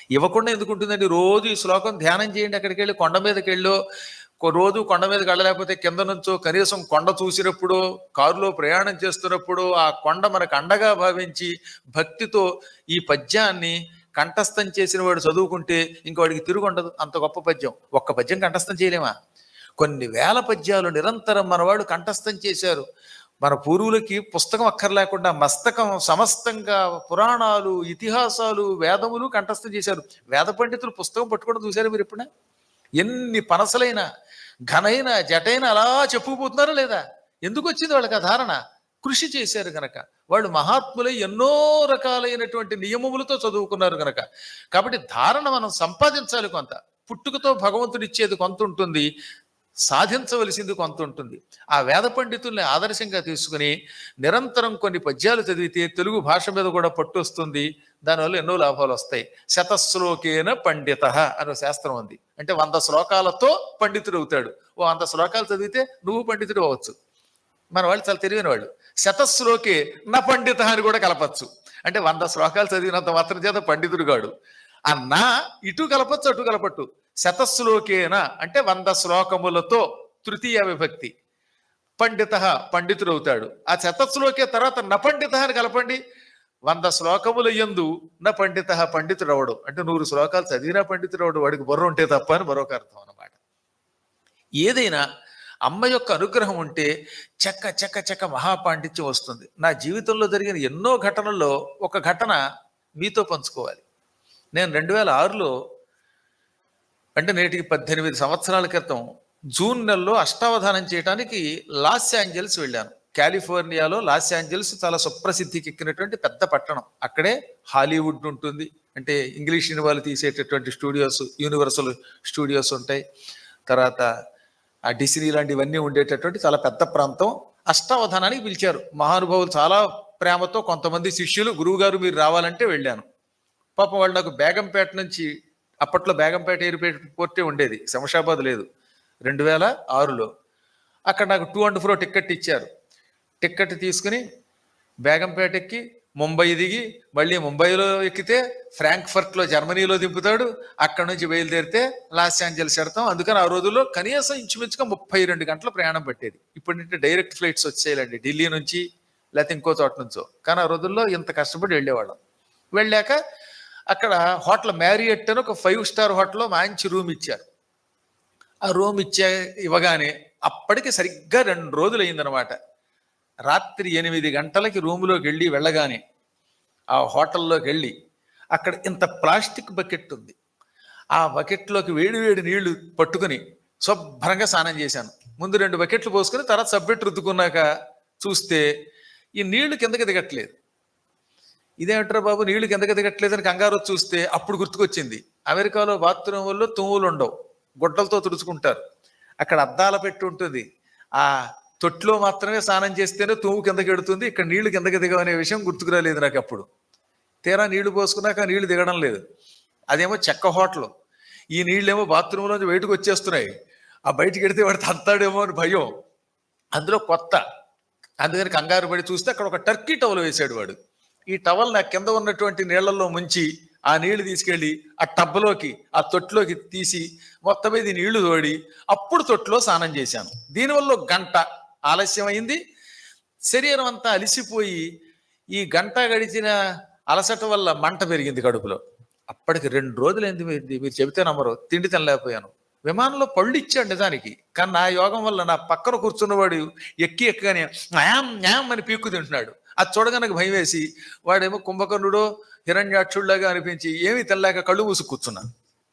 ఇవ్వకుండా ఎందుకు ఉంటుందండి? రోజు ఈ శ్లోకం ధ్యానం చేయండి. అక్కడికి వెళ్ళి కొండ మీదకి వెళ్ళో, కొ- రోజు కొండ మీదకి వెళ్ళలేకపోతే కింద నుంచో కనీసం కొండ చూసినప్పుడు, కారులో ప్రయాణం చేస్తున్నప్పుడు ఆ కొండ మనకు అండగా భావించి భక్తితో ఈ పద్యాన్ని కంఠస్థం చేసిన వాడు చదువుకుంటే ఇంకోడికి తిరుగుండదు. అంత గొప్ప పద్యం. ఒక్క పద్యం కంఠస్థం చేయలేమా? కొన్ని వేల పద్యాలు నిరంతరం మనవాడు కంఠస్థం చేశారు. మన పూర్వులకి పుస్తకం అక్కర్లేకుండా మస్తకం సమస్తంగా పురాణాలు, ఇతిహాసాలు, వేదములు కంఠస్థం చేశారు. వేద పండితులు పుస్తకం పట్టుకోవడం చూశారు మీరు ఎప్పుడైనా? ఎన్ని పనసలైన ఘనైన జటైన అలా చెప్పుకుపోతున్నారా లేదా? ఎందుకు వచ్చింది వాళ్ళకి ఆ ధారణ? కృషి చేశారు గనక. వాళ్ళు మహాత్ములై ఎన్నో రకాలైనటువంటి నియమములతో చదువుకున్నారు గనక. కాబట్టి ధారణ మనం సంపాదించాలి కొంత. పుట్టుకతో భగవంతుడు ఇచ్చేది కొంత ఉంటుంది, సాధించవలసింది కొంత ఉంటుంది. ఆ వేద పండితుల్ని ఆదర్శంగా తీసుకుని నిరంతరం కొన్ని పద్యాలు చదివితే తెలుగు భాష మీద కూడా పట్టు వస్తుంది. దానివల్ల ఎన్నో లాభాలు వస్తాయి. శతశ్లోకేన పండిత అనే శాస్త్రం ఉంది. అంటే వంద శ్లోకాలతో పండితుడు అవుతాడు. ఓ వంద శ్లోకాలు చదివితే నువ్వు పండితుడు అవ్వచ్చు. మన వాళ్ళు చాలా తెలివైన వాళ్ళు. శతశ్లోకే నా పండిత అని కూడా కలపచ్చు. అంటే వంద శ్లోకాలు చదివినంత మాత్రం చేత పండితుడు గాడు. ఆ నా ఇటు కలపచ్చు, అటు కలపట్టు. శతశ్లోకేన అంటే వంద శ్లోకములతో, తృతీయ విభక్తి. పండిత పండితుడు అవుతాడు. ఆ శతశ్లోకే తర్వాత నపండిత అని కలపండి. వంద శ్లోకముల యందు నా పండిత పండితుడు అవడు. అంటే నూరు శ్లోకాలు చదివినా పండితుడు అవడు. వాడికి బుర్ర ఉంటే తప్ప అని మరొక అర్థం అన్నమాట. ఏదైనా అమ్మ యొక్క అనుగ్రహం ఉంటే చక్క చక్క చక్క మహాపాండిత్యం వస్తుంది. నా జీవితంలో జరిగిన ఎన్నో ఘటనల్లో ఒక ఘటన మీతో పంచుకోవాలి. నేను రెండు వేల ఆరులో అంటే నేటికి పద్దెనిమిది సంవత్సరాల క్రితం జూన్ నెలలో అష్టావధానం చేయడానికి లాస్ ఏంజల్స్ వెళ్ళాను. కాలిఫోర్నియాలో లాస్ ఏంజల్స్ చాలా సుప్రసిద్ధికి ఎక్కినటువంటి పెద్ద పట్టణం. అక్కడే హాలీవుడ్ ఉంటుంది. అంటే ఇంగ్లీష్ సినిమాలు తీసేటటువంటి స్టూడియోస్, యూనివర్సల్ స్టూడియోస్ ఉంటాయి. తర్వాత ఆ డిస్నీ లాంటివన్నీ ఉండేటటువంటి చాలా పెద్ద ప్రాంతం. అష్టావధానానికి పిలిచారు మహానుభావులు చాలా ప్రేమతో. కొంతమంది శిష్యులు, గురువు గారు మీరు రావాలంటే వెళ్ళాను. పాపం వాళ్ళు నాకు బేగంపేట నుంచి, అప్పట్లో బేగంపేట ఎయిర్పోర్టే ఉండేది, శంషాబాద్ లేదు, రెండు వేల ఆరులో అక్కడ నాకు టూ అండ్ ఫ్రో టిక్కెట్ ఇచ్చారు. టిక్కెట్ తీసుకుని బేగంపేట ఎక్కి ముంబై దిగి మళ్ళీ ముంబైలో ఎక్కితే ఫ్రాంక్ఫర్ట్లో జర్మనీలో దింపుతాడు. అక్కడ నుంచి బయలుదేరితే లాస్ ఏంజల్స్ ఎడతాం. అందుకని ఆ రోజుల్లో కనీసం ఇంచుమించుగా ముప్పై రెండు గంటల ప్రయాణం పట్టేది. ఇప్పుడు డైరెక్ట్ ఫ్లైట్స్ వచ్చేయాలండి ఢిల్లీ నుంచి లేకపోతే ఇంకో చోట నుంచో. కానీ ఆ రోజుల్లో ఇంత కష్టపడి వెళ్ళేవాళ్ళం. వెళ్ళాక అక్కడ హోటల్ మ్యారియట్ అని ఒక ఫైవ్ స్టార్ హోటల్లో మంచి రూమ్ ఇచ్చారు. ఆ రూమ్ ఇచ్చే ఇవ్వగానే అప్పటికి సరిగ్గా రెండు రోజులు అయిందనమాట. రాత్రి ఎనిమిది గంటలకి రూములోకి వెళ్ళి వెళ్ళగానే ఆ హోటల్లోకి వెళ్ళి అక్కడ ఇంత ప్లాస్టిక్ బకెట్ ఉంది. ఆ బకెట్లోకి వేడి వేడి నీళ్లు పట్టుకుని శుభ్రంగా స్నానం చేశాను. ముందు రెండు బకెట్లు పోసుకుని తర్వాత సబ్బెట్ రుద్దుకున్నాక చూస్తే ఈ నీళ్లు కిందకి దిగట్లేదు. ఇదేమిట్రా బాబు నీళ్లు కిందకి దిగట్లేదని కంగారు చూస్తే అప్పుడు గుర్తుకొచ్చింది, అమెరికాలో బాత్రూముల్లో తుమ్ములు ఉండవు, గుడ్డలతో తుడుచుకుంటారు. అక్కడ అద్దాల పెట్టి ఉంటుంది. ఆ తొట్టిలో మాత్రమే స్నానం చేస్తేనే తుమ్ము కిందకి ఎడుతుంది. ఇక్కడ నీళ్లు కిందకి దిగవనే విషయం గుర్తుకు రాలేదు నాకు అప్పుడు. తీరా నీళ్లు పోసుకున్నాక నీళ్లు దిగడం లేదు. అదేమో చెక్క హోటల్. ఈ నీళ్ళేమో బాత్రూంలోంచి బయటకు వచ్చేస్తున్నాయి. ఆ బయటికి వెడితే వాడు తంతాడేమో అని భయం. అందులో కొత్త, అందుకని కంగారు పడి చూస్తే అక్కడ ఒక టర్కీ టవల్ వేసాడు వాడు. ఈ టవల్ నా కింద ఉన్నటువంటి నీళ్లలో ముంచి ఆ నీళ్లు తీసుకెళ్ళి ఆ టబ్లోకి, ఆ తొట్లోకి తీసి మొత్తం మీద నీళ్లు తోడి అప్పుడు తొట్టులో స్నానం చేశాను. దీనివల్ల గంట ఆలస్యం అయింది. శరీరం అంతా అలిసిపోయి ఈ గంట గడిచిన అలసట వల్ల మంట పెరిగింది కడుపులో. అప్పటికి రెండు రోజులైంది. మీరు మీరు చెబితే నమ్మరు, తిండి తినలేకపోయాను. విమానంలో పళ్ళు ఇచ్చాడు నిజానికి, కానీ నా యోగం వల్ల నా పక్కన కూర్చున్నవాడు ఎక్కి ఎక్కగానే న్యాయం న్యాయం అని పీక్కు తింటున్నాడు. అది చూడగా నాకు భయం వేసి వాడేమో కుంభకర్ణుడో హిరణ్యాక్షుడిలాగా అనిపించి ఏమీ తెల్లాక కళ్ళు మూసి కూర్చున్నాను.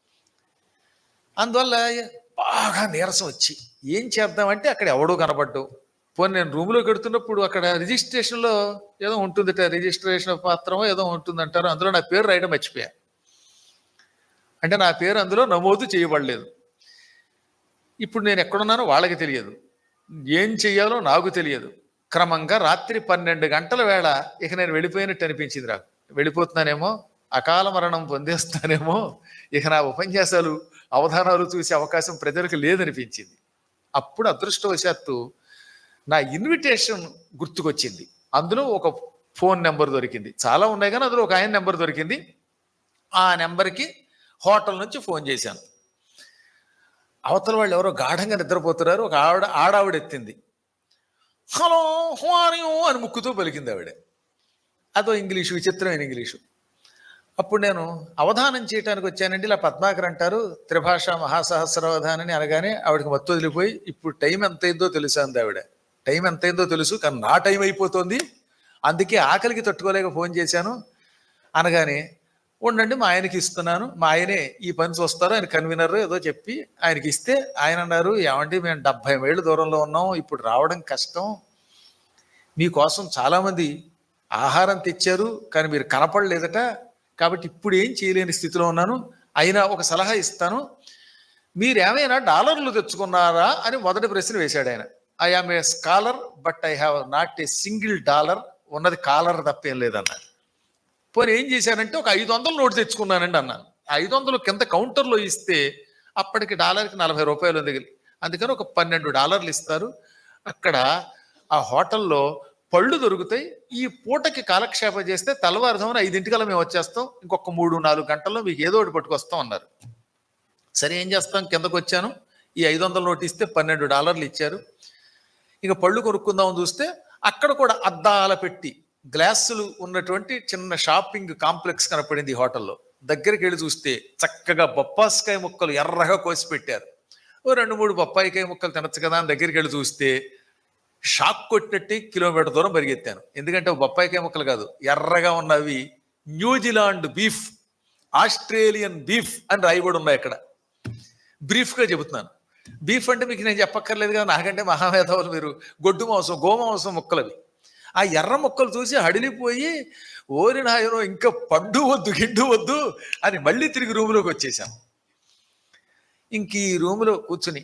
అందువల్ల బాగా నీరసం వచ్చి ఏం చేద్దామంటే అక్కడ ఎవడో కనబడ్డావు. పోనీ నేను రూమ్లోకి వెడుతున్నప్పుడు అక్కడ రిజిస్ట్రేషన్లో ఏదో ఉంటుందట, రిజిస్ట్రేషన్ పత్రమో ఏదో ఉంటుందంటారు. అందులో నా పేరు రాయడం మర్చిపోయా. అంటే నా పేరు అందులో నమోదు చేయబడలేదు. ఇప్పుడు నేను ఎక్కడున్నానో వాళ్ళకి తెలియదు, ఏం చెయ్యాలో నాకు తెలియదు. క్రమంగా రాత్రి పన్నెండు గంటల వేళ ఇక నేను వెళ్ళిపోయినట్టు అనిపించింది. నాకు వెళ్ళిపోతున్నానేమో, అకాల మరణం పొందేస్తానేమో, ఇక నా ఉపన్యాసాలు అవధానాలు చూసే అవకాశం ప్రజలకు లేదనిపించింది. అప్పుడు అదృష్టవశాత్తు నా ఇన్విటేషన్ గుర్తుకొచ్చింది. అందులో ఒక ఫోన్ నెంబర్ దొరికింది. చాలా ఉన్నాయి కానీ అందులో ఒక ఆయన నెంబర్ దొరికింది. ఆ నెంబర్కి హోటల్ నుంచి ఫోన్ చేశాను. అవతల వాళ్ళు ఎవరో గాఢంగా నిద్రపోతున్నారు. ఒక ఆవిడ ఆడావిడ ఎత్తింది. హలో హూ ఆర్ యూ అని ముక్కుతూ పలికింది ఆవిడ. అదో ఇంగ్లీషు, విచిత్రమైన ఇంగ్లీషు. అప్పుడు నేను అవధానం చేయడానికి వచ్చానండి. ఇలా పద్మాకర్ అంటారు త్రిభాష మహాసహస్రావధానని అనగానే ఆవిడకి మత్తు వదిలిపోయి, ఇప్పుడు టైం ఎంత అయిందో తెలుసా అంది ఆవిడ. టైం ఎంత అయిందో తెలుసు, కానీ నా టైం అయిపోతుంది, అందుకే ఆకలికి తట్టుకోలేక ఫోన్ చేశాను అనగానే, ఉండండి మా ఆయనకి ఇస్తున్నాను, మా ఆయనే ఈ పని చూస్తారు, ఆయన కన్వీనర్ ఏదో చెప్పి ఆయనకి ఇస్తే ఆయన అన్నారు, ఏమండి మేము డెబ్బై మైళ్ళ దూరంలో ఉన్నాం, ఇప్పుడు రావడం కష్టం, మీకోసం చాలామంది ఆహారం తెచ్చారు కానీ మీరు కనపడలేదట, కాబట్టి ఇప్పుడు ఏం చేయలేని స్థితిలో ఉన్నాను, అయినా ఒక సలహా ఇస్తాను, మీరేమైనా డాలర్లు తెచ్చుకున్నారా అని మొదటి ప్రశ్న వేశాడు ఆయన. I am a scholar but I have not a single dollar, ఉన్నది కాలర్ తప్పేం లేదన్నారు. పోనీ ఏం చేశానంటే ఒక ఐదు వందలు నోటు తెచ్చుకున్నానండి అన్నాను. ఐదు వందలు కింద కౌంటర్లో ఇస్తే అప్పటికి డాలర్కి నలభై రూపాయలు ఉంది, అందుకని ఒక పన్నెండు డాలర్లు ఇస్తారు. అక్కడ ఆ హోటల్లో పళ్ళు దొరుకుతాయి, ఈ పూటకి కాలక్షేపం చేస్తే తెల్లవారుజామున ఐదింటికల్లా మేము వచ్చేస్తాం, ఇంకొక మూడు నాలుగు గంటల్లో మీకు ఏదో ఒకటి పట్టుకొస్తాం అన్నారు. సరే ఏం చేస్తాం, కిందకు వచ్చాను, ఈ ఐదు వందల నోటు ఇస్తే పన్నెండు డాలర్లు ఇచ్చారు. ఇక పళ్ళు కొనుక్కుందామని చూస్తే అక్కడ కూడా అద్దాల పెట్టి గ్లాసులు ఉన్నటువంటి చిన్న షాపింగ్ కాంప్లెక్స్ కనపడింది ఈ హోటల్లో. దగ్గరికి వెళ్ళి చూస్తే చక్కగా బొప్పాస్కాయ ముక్కలు ఎర్రగా కోసి పెట్టారు. ఓ రెండు మూడు బొప్పాయికాయ ముక్కలు తినచ్చు కదా అని దగ్గరికి వెళ్ళి చూస్తే షాక్ కొట్టినట్టు కిలోమీటర్ దూరం పరిగెత్తాను. ఎందుకంటే బొప్పాయికాయ ముక్కలు కాదు, ఎర్రగా ఉన్నవి న్యూజిలాండ్ బీఫ్, ఆస్ట్రేలియన్ బీఫ్ అని రాయబడి ఉన్నాయి అక్కడ. బ్రీఫ్గా చెబుతున్నాను. బీఫ్ అంటే మీకు నేను చెప్పక్కర్లేదు కదా, నాకంటే మహామేధావులు మీరు. గొడ్డు మాంసం, గోమాంసం ముక్కలవి. ఆ ఎర్ర ముక్కలు చూసి హడిలిపోయి, ఓరి నాయనో ఇంకా పండు వద్దు గిడ్డు వద్దు అని మళ్ళీ తిరిగి రూములోకి వచ్చేసాను. ఇంక ఈ రూములో కూర్చుని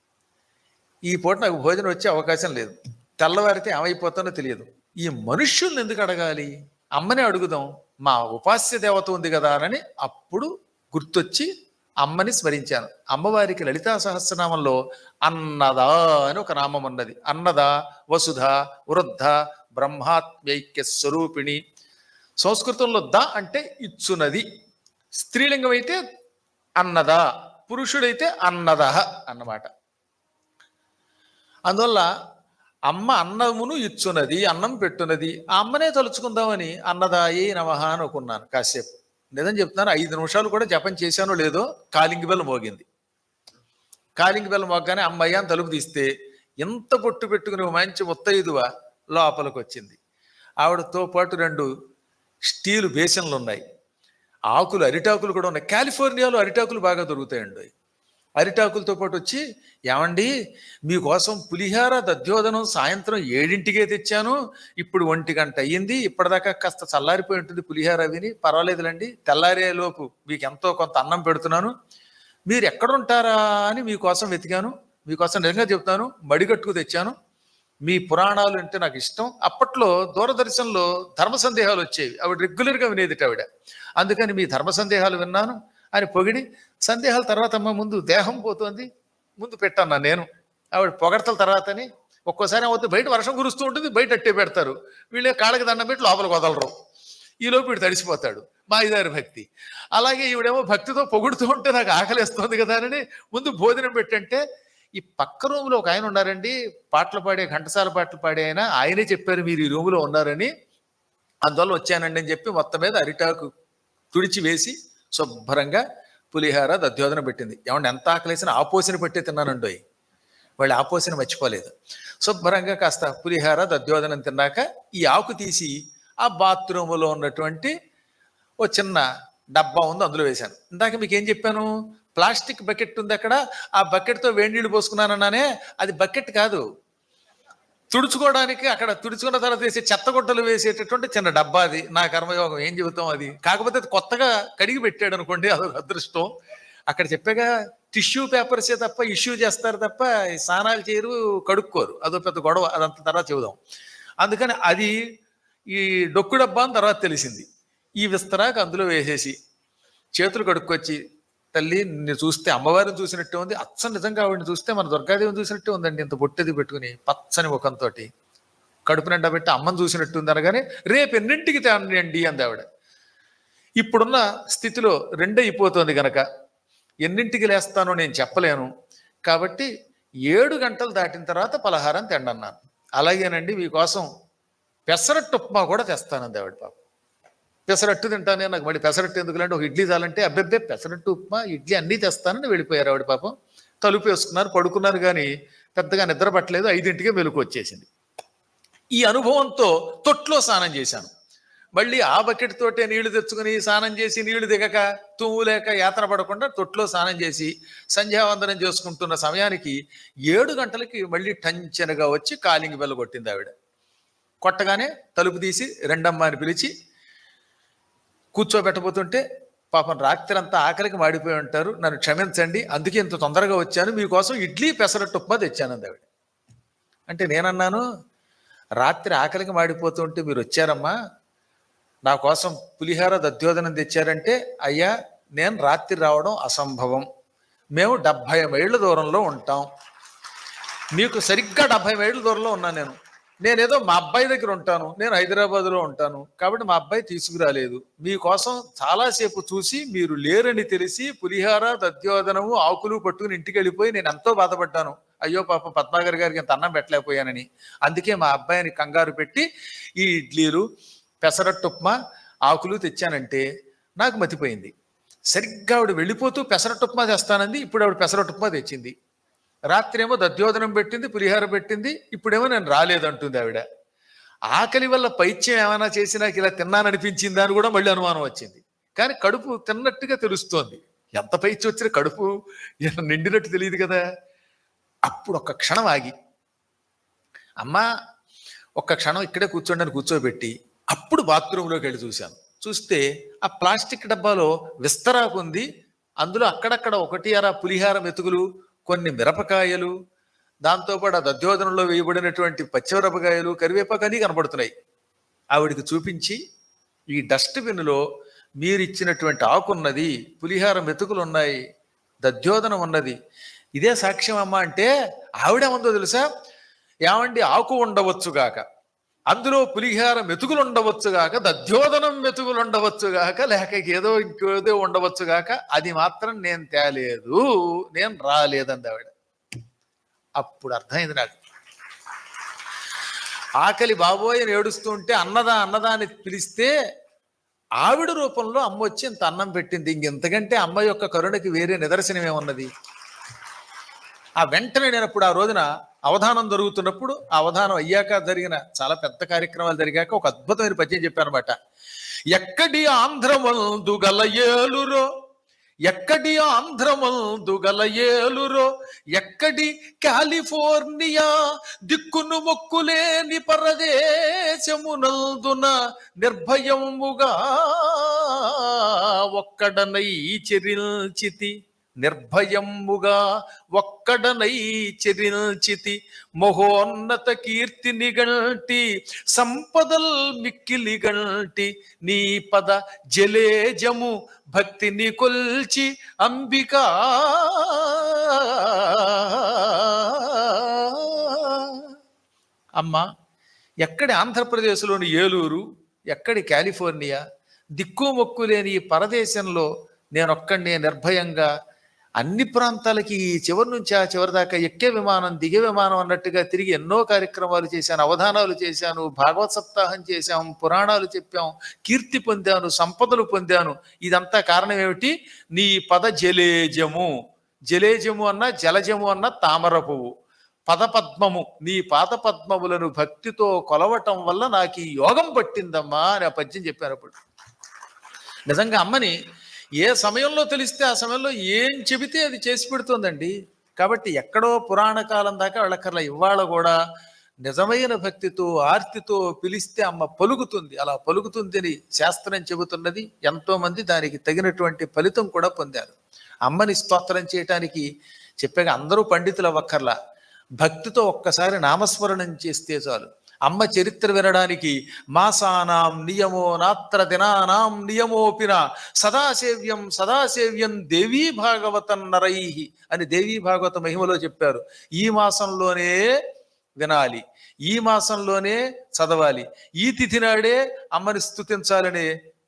ఈ పూట నాకు భోజనం వచ్చే అవకాశం లేదు, తెల్లవారితే ఏమైపోతానో తెలియదు. ఈ మనుష్యుల్ని ఎందుకు అడగాలి, అమ్మనే అడుగుదాం, మా ఉపాస్య దేవత ఉంది కదా అని అప్పుడు గుర్తొచ్చి అమ్మని స్మరించాను. అమ్మవారికి లలితా సహస్రనామంలో అన్నదా అని ఒక నామం ఉన్నది. అన్నద, వసుధ, వృద్ధ, బ్రహ్మాత్మైక్య స్వరూపిణి. సంస్కృతంలో ద అంటే ఇచ్చునది, స్త్రీలింగం అయితే అన్నద, పురుషుడైతే అన్నద అన్నమాట. అందువల్ల అమ్మ అన్నమును ఇచ్చున్నది, అన్నం పెట్టున్నది. ఆ అమ్మనే తలుచుకుందామని అన్నదాయే నమః అనుకున్నాను కాసేపు. నిజం చెప్తున్నాను, ఐదు నిమిషాలు కూడా జపం చేశానో లేదో కాలింగ్ బెల్ మోగింది. కాలింగ్ బెల్ మోగ్గానే అమ్మయ్య అని తలుపు తీస్తే ఎంత పొట్టు పెట్టుకుని మంచి ముత్తైదువ లోపలికి వచ్చింది. ఆవిడతో పాటు రెండు స్టీలు బేసన్లు ఉన్నాయి, ఆకులు అరిటాకులు కూడా ఉన్నాయి. కాలిఫోర్నియాలో అరిటాకులు బాగా దొరుకుతాయండి. అరిటాకులతో పాటు వచ్చి, ఏమండి మీకోసం పులిహార దధ్యోదనం సాయంత్రం ఏడింటికే తెచ్చాను, ఇప్పుడు ఒంటి గంట అయ్యింది, ఇప్పటిదాకా కాస్త చల్లారిపోయి ఉంటుంది పులిహార విని, పర్వాలేదులండి తెల్లారేలోపు మీకు ఎంతో కొంత అన్నం పెడుతున్నాను, మీరు ఎక్కడుంటారా అని మీకోసం వెతికాను, మీకోసం నిజంగా చెప్తాను మడిగట్టుకు తెచ్చాను, మీ పురాణాలు అంటే నాకు ఇష్టం. అప్పట్లో దూరదర్శన్లో ధర్మ సందేహాలు వచ్చేవి, ఆవిడ రెగ్యులర్గా వినేదిట ఆవిడ, అందుకని మీ ధర్మ సందేహాలు విన్నాను అని పొగిడి, సందేహాల తర్వాత అమ్మ ముందు దేహం పోతుంది ముందు పెట్టన్నా నేను, ఆవిడ పొగడతల తర్వాతని. ఒక్కోసారి అవుతుంది బయట వర్షం కురుస్తూ ఉంటుంది, బయట అట్టే పెడతారు, వీళ్ళే కాళ్ళకి దండం పెట్టి లోపలికి వదలరు, ఈలోపు వీడు తడిసిపోతాడు, మా ఇదారి భక్తి. అలాగే ఈవిడేమో భక్తితో పొగుడుతూ ఉంటే నాకు ఆకలిస్తుంది కదా అని ముందు భోజనం పెట్టంటే, ఈ పక్క రూములో ఒక ఆయన ఉన్నారండి, పాటలు పాడే ఘంటసాల పాటలు పాడే ఆయన, ఆయనే చెప్పారు మీరు ఈ రూములో ఉన్నారని, అందువల్ల వచ్చానండి అని చెప్పి మొత్తం మీద అరిటాకు తుడిచి వేసి శుభ్రంగా పులిహార దధ్యోదనం పెట్టింది. ఏమంటే ఎంత ఆకలేసిన ఆపోసిన పెట్టే తిన్నానండి, వాళ్ళు ఆపోసిన మర్చిపోలేదు. శుభ్రంగా కాస్త పులిహార దధ్యోదనం తిన్నాక ఈ ఆకు తీసి ఆ బాత్రూములో ఉన్నటువంటి ఓ చిన్న డబ్బా ఉంది అందులో వేశాను. ఇందాక మీకు ఏం చెప్పాను, ప్లాస్టిక్ బకెట్ ఉంది అక్కడ, ఆ బకెట్తో వేడి నీళ్ళు పోసుకున్నానన్నానే, అది బకెట్ కాదు, తుడుచుకోవడానికి అక్కడ తుడుచుకున్న తర్వాత వేసే చెత్తగుట్టలు వేసేటటువంటి చిన్న డబ్బా అది. నా కర్మయోగం ఏం చెబుతాం అది, కాకపోతే కొత్తగా కడిగి పెట్టాడు అనుకోండి, అదొక అదృష్టం. అక్కడ చెప్పాగా టిష్యూ పేపర్సే తప్ప ఇష్యూ చేస్తారు తప్ప స్నానాలు చేయరు, కడుక్కోరు, అదో పెద్ద గొడవ, అదంత తర్వాత చెబుదాం. అందుకని అది ఈ డొక్కు డబ్బా అని తర్వాత తెలిసింది. ఈ విస్తరాకు అందులో వేసేసి చేతులు కడుక్కొచ్చి, తల్లి నిన్ను చూస్తే అమ్మవారిని చూసినట్టే ఉంది, అచ్చం నిజంగా ఆవిడని చూస్తే మన దుర్గాదేవిని చూసినట్టే ఉందండి, ఇంత బొట్టెది పెట్టుకుని పచ్చని ముఖంతో కడుపు నిండా పెట్టి అమ్మని చూసినట్టు ఉంది అనగానే, రేపు ఎన్నింటికి తేనండి అంది ఆవిడ. ఇప్పుడున్న స్థితిలో రెండే అయిపోతుంది కనుక ఎన్నింటికి లేస్తానో నేను చెప్పలేను, కాబట్టి ఏడు గంటలు దాటిన తర్వాత పలహారం తిండన్నాను. అలాగేనండి మీకోసం పెసరట్టు ఉప్మా కూడా తెస్తానంది ఆవిడ. పాపం పెసరట్టు తింటానే, నాకు మళ్ళీ పెసరట్టు ఎందుకులంటే ఒక ఇడ్లీ చాలంటే, అబ్బెబ్బే పెసరట్టు ఉప్మా ఇడ్లీ అన్నీ తెస్తానని వెళ్ళిపోయారు ఆవిడ. పాపం తలుపు వేసుకున్నారు, పడుకున్నారు, కానీ పెద్దగా నిద్ర పట్టలేదు. ఐదింటికే మెలకు వచ్చేసింది. ఈ అనుభవంతో తొట్లో స్నానం చేశాను. మళ్ళీ ఆ బకెట్ తోటే నీళ్లు తెచ్చుకుని స్నానం చేసి నీళ్లు దిగక తుమ్ము లేక యాతన పడకుండా తొట్లో స్నానం చేసి సంధ్యావందనం చేసుకుంటున్న సమయానికి ఏడు గంటలకి మళ్ళీ టంచనగా వచ్చి కాలింగ్ బెల్ల కొట్టింది ఆవిడ. కొట్టగానే తలుపు తీసి రెండమ్మ అని పిలిచి కూర్చోబెట్టబోతుంటే, పాపం రాత్రి అంతా ఆకలికి మాడిపోయి ఉంటారు, నన్ను క్షమించండి, అందుకే ఇంత తొందరగా వచ్చాను, మీకోసం ఇడ్లీ పెసరట్టు ఉప్మా తెచ్చానంది ఆవిడ. అంటే నేనన్నాను, రాత్రి ఆకలికి మాడిపోతుంటే మీరు వచ్చారమ్మా, నా కోసం పులిహార దధ్యోదనం తెచ్చారంటే, అయ్యా నేను రాత్రి రావడం అసంభవం, మేము డెబ్భై మైళ్ళ దూరంలో ఉంటాం, మీకు సరిగ్గా డెబ్భై మైళ్ళ దూరంలో ఉన్నాను నేను, నేనేదో మా అబ్బాయి దగ్గర ఉంటాను, నేను హైదరాబాద్లో ఉంటాను, కాబట్టి మా అబ్బాయి తీసుకురాలేదు, మీకోసం చాలాసేపు చూసి మీరు లేరని తెలిసి పులిహార దధ్యోదనము ఆకులు పట్టుకుని ఇంటికి వెళ్ళిపోయి నేను ఎంతో బాధపడ్డాను, అయ్యో పాప పద్మాగర్ గారికి ఇంత అన్నం పెట్టలేకపోయానని, అందుకే మా అబ్బాయిని కంగారు పెట్టి ఈ ఇడ్లీలు పెసరట్టు ఉప్మా ఆకులు తెచ్చానంటే నాకు మతిపోయింది. సరిగ్గా ఆవిడ వెళ్ళిపోతూ పెసరట్టు ఉప్మా తెస్తానంది, ఇప్పుడు ఆవిడ పెసరట్టు ఉప్మా తెచ్చింది. రాత్రి ఏమో దధ్యోదనం పెట్టింది, పులిహార పెట్టింది, ఇప్పుడేమో నేను రాలేదంటుంది ఆవిడ. ఆకలి వల్ల పైత్యం ఏమైనా చేసి నాకు ఇలా తిన్నాననిపించిందా అని కూడా మళ్ళీ అనుమానం వచ్చింది. కానీ కడుపు తిన్నట్టుగా తెలుస్తోంది. ఎంత పైత్యం వచ్చినా కడుపు నిండినట్టు తెలియదు కదా. అప్పుడు ఒక్క క్షణం ఆగి, అమ్మా ఒక్క క్షణం ఇక్కడే కూర్చోండి అని కూర్చోబెట్టి అప్పుడు బాత్రూంలోకి వెళ్ళి చూశాను. చూస్తే ఆ ప్లాస్టిక్ డబ్బాలో విస్తరాకు ఉంది, అందులో అక్కడక్కడ ఒకటి అర పులిహార మెతుకులు, కొన్ని మిరపకాయలు, దాంతోపాటు ఆ దధ్యోదనంలో వేయబడినటువంటి పచ్చిమిరపకాయలు, కరివేపాకు అన్నీ కనపడుతున్నాయి. ఆవిడికి చూపించి, ఈ డస్ట్బిన్లో మీరు ఇచ్చినటువంటి ఆకు ఉన్నది, పులిహార మెతుకులు ఉన్నాయి, దధ్యోదనం ఉన్నది, ఇదే సాక్ష్యం అమ్మ అంటే ఆవిడేమందో తెలుసా, ఏమండి ఆకు ఉండవచ్చుగాక, అందులో పులిహార మెతుకులు ఉండవచ్చుగాక, దధ్యోదనం మెతుకులు ఉండవచ్చుగాక, లేక ఏదో ఇంకేదో ఉండవచ్చుగాక, అది మాత్రం నేను తేలేదు, నేను రాలేదండి ఆవిడ. అప్పుడు అర్థమైంది నాకు. ఆకలి బాబోయ్ అని ఏడుస్తూ ఉంటే అన్నదా అన్నదా అని పిలిస్తే ఆవిడ రూపంలో అమ్మ వచ్చి ఇంత అన్నం పెట్టింది. ఇంకెంతకంటే అమ్మ యొక్క కరుణకి వేరే నిదర్శనం ఏమున్నది. ఆ వెంటనే నేను అప్పుడు ఆ రోజున అవధానం జరుగుతున్నప్పుడు, ఆ అవధానం అయ్యాక జరిగిన చాలా పెద్ద కార్యక్రమాలు జరిగాక ఒక అద్భుతమైన పద్యం చెప్పాను అనమాట. ఎక్కడి ఆంధ్రమందు గల ఏలురో, ఎక్కడి ఆంధ్రమందు గల ఏలురో, ఎక్కడి కాలిఫోర్నియా దిక్కును మొక్కులేని పరదేశమునందున నిర్భయముగా ఒక్కడనై చెరిల్చితి, నిర్భయముగా ఒక్కడనై చెరిల్చితి, మహోన్నత కీర్తిని గంటి సంపదల్ మిక్కిలి గంటి, నీ పద జలేజము భక్తిని కొల్చి అంబికా. అమ్మ ఎక్కడి ఆంధ్రప్రదేశ్లోని ఏలూరు, ఎక్కడి కాలిఫోర్నియా, దిక్కు మొక్కు లేని ఈ పరదేశంలో నేనొక్కడినే నిర్భయంగా అన్ని ప్రాంతాలకి ఈ చివరి నుంచి ఆ చివరి దాకా ఎక్కే విమానం దిగే విమానం అన్నట్టుగా తిరిగి ఎన్నో కార్యక్రమాలు చేశాను, అవధానాలు చేశాను, భాగవత్ సప్తాహం చేశాం, పురాణాలు చెప్పాం, కీర్తి పొందాను, సంపదలు పొందాను. ఇదంతా కారణం ఏమిటి? నీ పద జలేజము. జలేజము అన్న జలజము అన్న తామర పువ్వు, పదపద్మము, నీ పాద పద్మములను భక్తితో కొలవటం వల్ల నాకు ఈ యోగం పట్టిందమ్మా అని ఆ పద్యం చెప్పాను. అప్పుడు నిజంగా అమ్మని ఏ సమయంలో తెలిస్తే ఆ సమయంలో ఏం చెబితే అది చేసి పెడుతుందండి. కాబట్టి ఎక్కడో పురాణ కాలం దాకా వెళ్ళక్కర్లా, ఇవాళ కూడా నిజమైన భక్తితో ఆర్తితో పిలిస్తే అమ్మ పలుకుతుంది. అలా పలుకుతుంది అని శాస్త్రం చెబుతున్నది. ఎంతో మంది దానికి తగినటువంటి ఫలితం కూడా పొందారు. అమ్మని స్తోత్రం చేయటానికి చెప్పాక అందరూ పండితులు అవ్వక్కర్లా, భక్తితో ఒక్కసారి నామస్మరణం చేస్తే చాలు. అమ్మ చరిత్ర వినడానికి మాసానాం నియమో నాత్ర దినానాం నియమోపిన సదాసేవ్యం సదాసేవ్యం దేవీ భాగవతం నరై అని దేవీ భాగవత మహిమలో చెప్పారు. ఈ మాసంలోనే వినాలి, ఈ మాసంలోనే చదవాలి, ఈ తిథి నాడే అమ్మని స్తుతించాలనే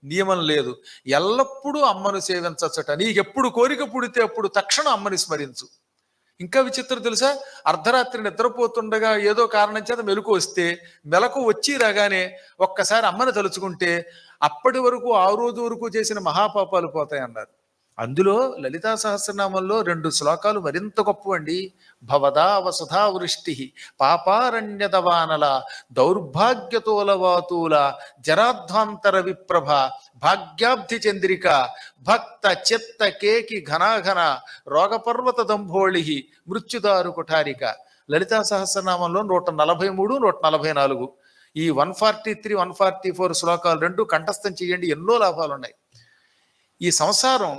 నియమం లేదు. ఎల్లప్పుడూ అమ్మను సేవించచ్చట. నీకెప్పుడు కోరిక పుడితే అప్పుడు తక్షణం అమ్మని స్మరించు. ఇంకా విచిత్రం తెలుసా? అర్ధరాత్రి నిద్రపోతుండగా ఏదో కారణం చేత మెలకు వస్తే మెలకు వచ్చి రాగానే ఒక్కసారి అమ్మని తలుచుకుంటే అప్పటి వరకు ఆ రోజు వరకు చేసిన మహాపాపాలు పోతాయి అన్నారు. అందులో లలితా సహస్రనామంలో రెండు శ్లోకాలు మరింత గొప్పవండి. భవదా వసుధా వృష్టి పాపారణ్యదవానల దౌర్భాగ్యతోలవాతూల జరాధ్వాంతర విప్రభ భాగ్యాబ్ధి చంద్రిక భక్త చిత్త కేకి ఘనాఘన రోగపర్వత దంభోళి మృత్యుదారు కుఠారిక. లలితా సహస్రనామంలో నూట నలభై మూడు నూట నలభై నాలుగు ఈ one forty three one forty four శ్లోకాలు రెండు కంఠస్థం చేయండి. ఎన్నో లాభాలు ఉన్నాయి. ఈ సంసారం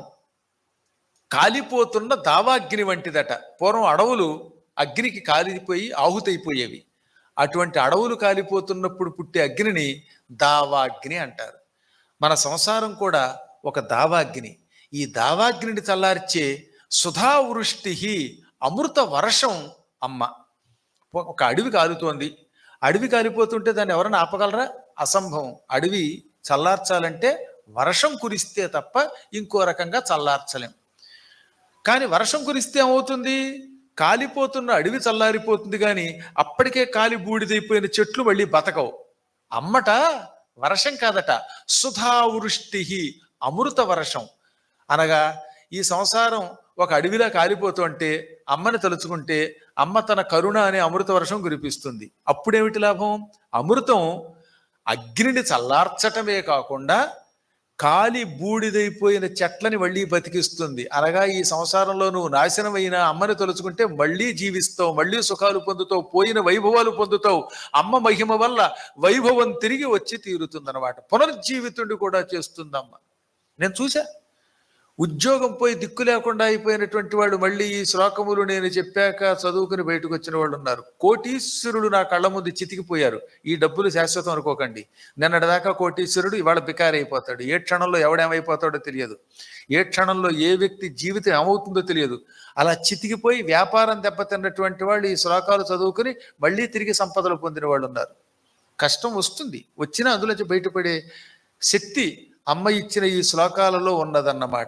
కాలిపోతున్న దావాగ్ని వంటిదట. పూర్వం అడవులు అగ్నికి కాలిపోయి ఆహుతైపోయేవి. అటువంటి అడవులు కాలిపోతున్నప్పుడు పుట్టే అగ్నిని దావాగ్ని అంటారు. మన సంసారం కూడా ఒక దావాగ్ని. ఈ దావాగ్నిని చల్లార్చే సుధావృష్టి అమృత వర్షం అమ్మ. ఒక అడవి కాలుతోంది, అడవి కాలిపోతుంటే దాన్ని ఎవరైనా ఆపగలరా? అసంభవం. అడవి చల్లార్చాలంటే వర్షం కురిస్తే తప్ప ఇంకో రకంగా చల్లార్చలేం. కానీ వర్షం కురిస్తే ఏమవుతుంది? కాలిపోతున్న అడవి చల్లారిపోతుంది, కానీ అప్పటికే కాలి బూడిదైపోయిన చెట్లు మళ్ళీ బతకవు. అమ్మట వర్షం కాదట, సుధావృష్టి అమృత వర్షం. అనగా ఈ సంసారం ఒక అడవిలా కాలిపోతుంటే అమ్మని తలుచుకుంటే అమ్మ తన కరుణ అనే అమృత వర్షం కురిపిస్తుంది. అప్పుడేమిటి లాభం? అమృతం అగ్నిని చల్లార్చటమే కాకుండా కాలి బూడిదైపోయిన చెట్లని మళ్ళీ బతికిస్తుంది. అనగా ఈ సంసారంలో నువ్వు నాశనమైన అమ్మని తలుచుకుంటే మళ్ళీ జీవిస్తావు, మళ్ళీ సుఖాలు పొందుతావు, పోయిన వైభవాలు పొందుతావు. అమ్మ మహిమ వల్ల వైభవం తిరిగి వచ్చి తీరుతుందన్నమాట. పునర్జీవితుడిని కూడా చేస్తుందమ్మ. నేను చూసా, ఉద్యోగం పోయి దిక్కు లేకుండా అయిపోయినటువంటి వాడు మళ్ళీ ఈ శ్లోకములు నేను చెప్పాక చదువుకుని బయటకు వచ్చిన వాళ్ళు ఉన్నారు. కోటీశ్వరుడు నా కళ్ళ ముందు చితికిపోయారు. ఈ డబ్బులు శాశ్వతం అనుకోకండి. నిన్నటిదాకా కోటీశ్వరుడు ఇవాళ బికారి అయిపోతాడు. ఏ క్షణంలో ఎవడేమైపోతాడో తెలియదు. ఏ క్షణంలో ఏ వ్యక్తి జీవితం ఏమవుతుందో తెలియదు. అలా చితికిపోయి వ్యాపారం దెబ్బతిన్నటువంటి వాళ్ళు ఈ శ్లోకాలు చదువుకుని మళ్ళీ తిరిగి సంపదలు పొందిన వాళ్ళు ఉన్నారు. కష్టం వస్తుంది, వచ్చినా అందులోంచి బయటపడే శక్తి అమ్మ ఇచ్చిన ఈ శ్లోకాలలో ఉన్నదన్నమాట.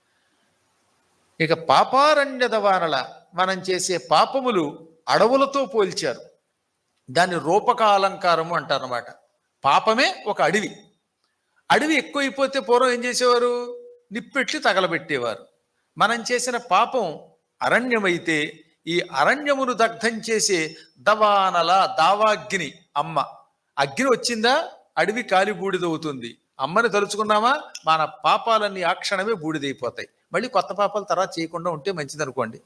ఇక పాపారణ్యదవానల మనం చేసే పాపములు అడవులతో పోల్చారు. దాన్ని రూపకాలంకారము అంటారన్నమాట. పాపమే ఒక అడవి. అడవి ఎక్కువైపోతే పూర్వం ఏం చేసేవారు? నిప్పెట్టి తగలబెట్టేవారు. మనం చేసిన పాపం అరణ్యమైతే ఈ అరణ్యమును దగ్ధం చేసే దవానల దావాగ్ని అమ్మ. అగ్ని వచ్చిందా అడవి కాలి బూడిదవుతుంది. అమ్మని తలుచుకున్నామా మన పాపాలన్నీ ఆ క్షణమే బూడిదైపోతాయి. మళ్ళీ కొత్త పాపాలు తర్వాత చేయకుండా ఉంటే మంచిది అనుకోండి.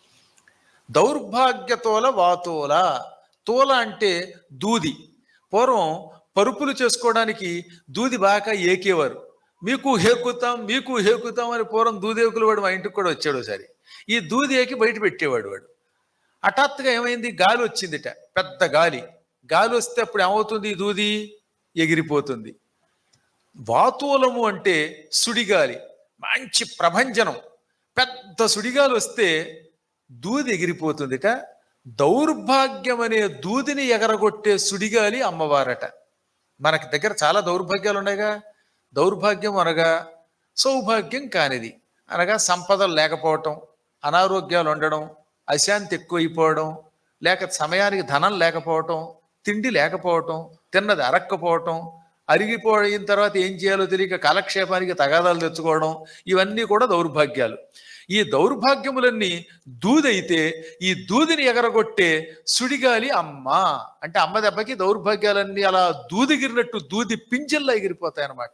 దౌర్భాగ్యతోల వాతోల. తోల అంటే దూది. పూర్వం పరుపులు చేసుకోవడానికి దూది బాగా ఏకేవారు. మీకు హేకుతాం మీకు హేకుతాం అని పూర్వం దూదేకులు వాడు మా ఇంటికి కూడా వచ్చాడు ఒకసారి. ఈ దూది ఏకి బయట పెట్టేవాడు వాడు. హఠాత్తుగా ఏమైంది? గాలి వచ్చిందిట, పెద్ద గాలి. గాలి వస్తే అప్పుడు ఏమవుతుంది? ఈ దూది ఎగిరిపోతుంది. వాతూలము అంటే సుడిగాలి, మంచి ప్రభంజనం. పెద్ద సుడిగాలి వస్తే దూది ఎగిరిపోతుందిట. దౌర్భాగ్యం అనే దూదిని ఎగరగొట్టే సుడిగాలి అమ్మవారట. మనకి దగ్గర చాలా దౌర్భాగ్యాలు ఉన్నాయిగా. దౌర్భాగ్యం అనగా సౌభాగ్యం కానిది, అనగా సంపదలు లేకపోవటం, అనారోగ్యాలు ఉండడం, అశాంతి ఎక్కువైపోవడం, లేక సమయానికి ధనం లేకపోవటం, తిండి లేకపోవటం, తిన్నది అరక్కపోవటం, అరిగిపోయిన తర్వాత ఏం చేయాలో తెలియక కాలక్షేపానికి తగాదాలు తెచ్చుకోవడం, ఇవన్నీ కూడా దౌర్భాగ్యాలు. ఈ దౌర్భాగ్యములన్నీ దూదైతే ఈ దూదిని ఎగరగొట్టే సుడిగాలి అమ్మ. అంటే అమ్మ దెబ్బకి దౌర్భాగ్యాలన్నీ అలా దూదిగిరినట్టు దూది పింజల్లా ఎగిరిపోతాయి అన్నమాట.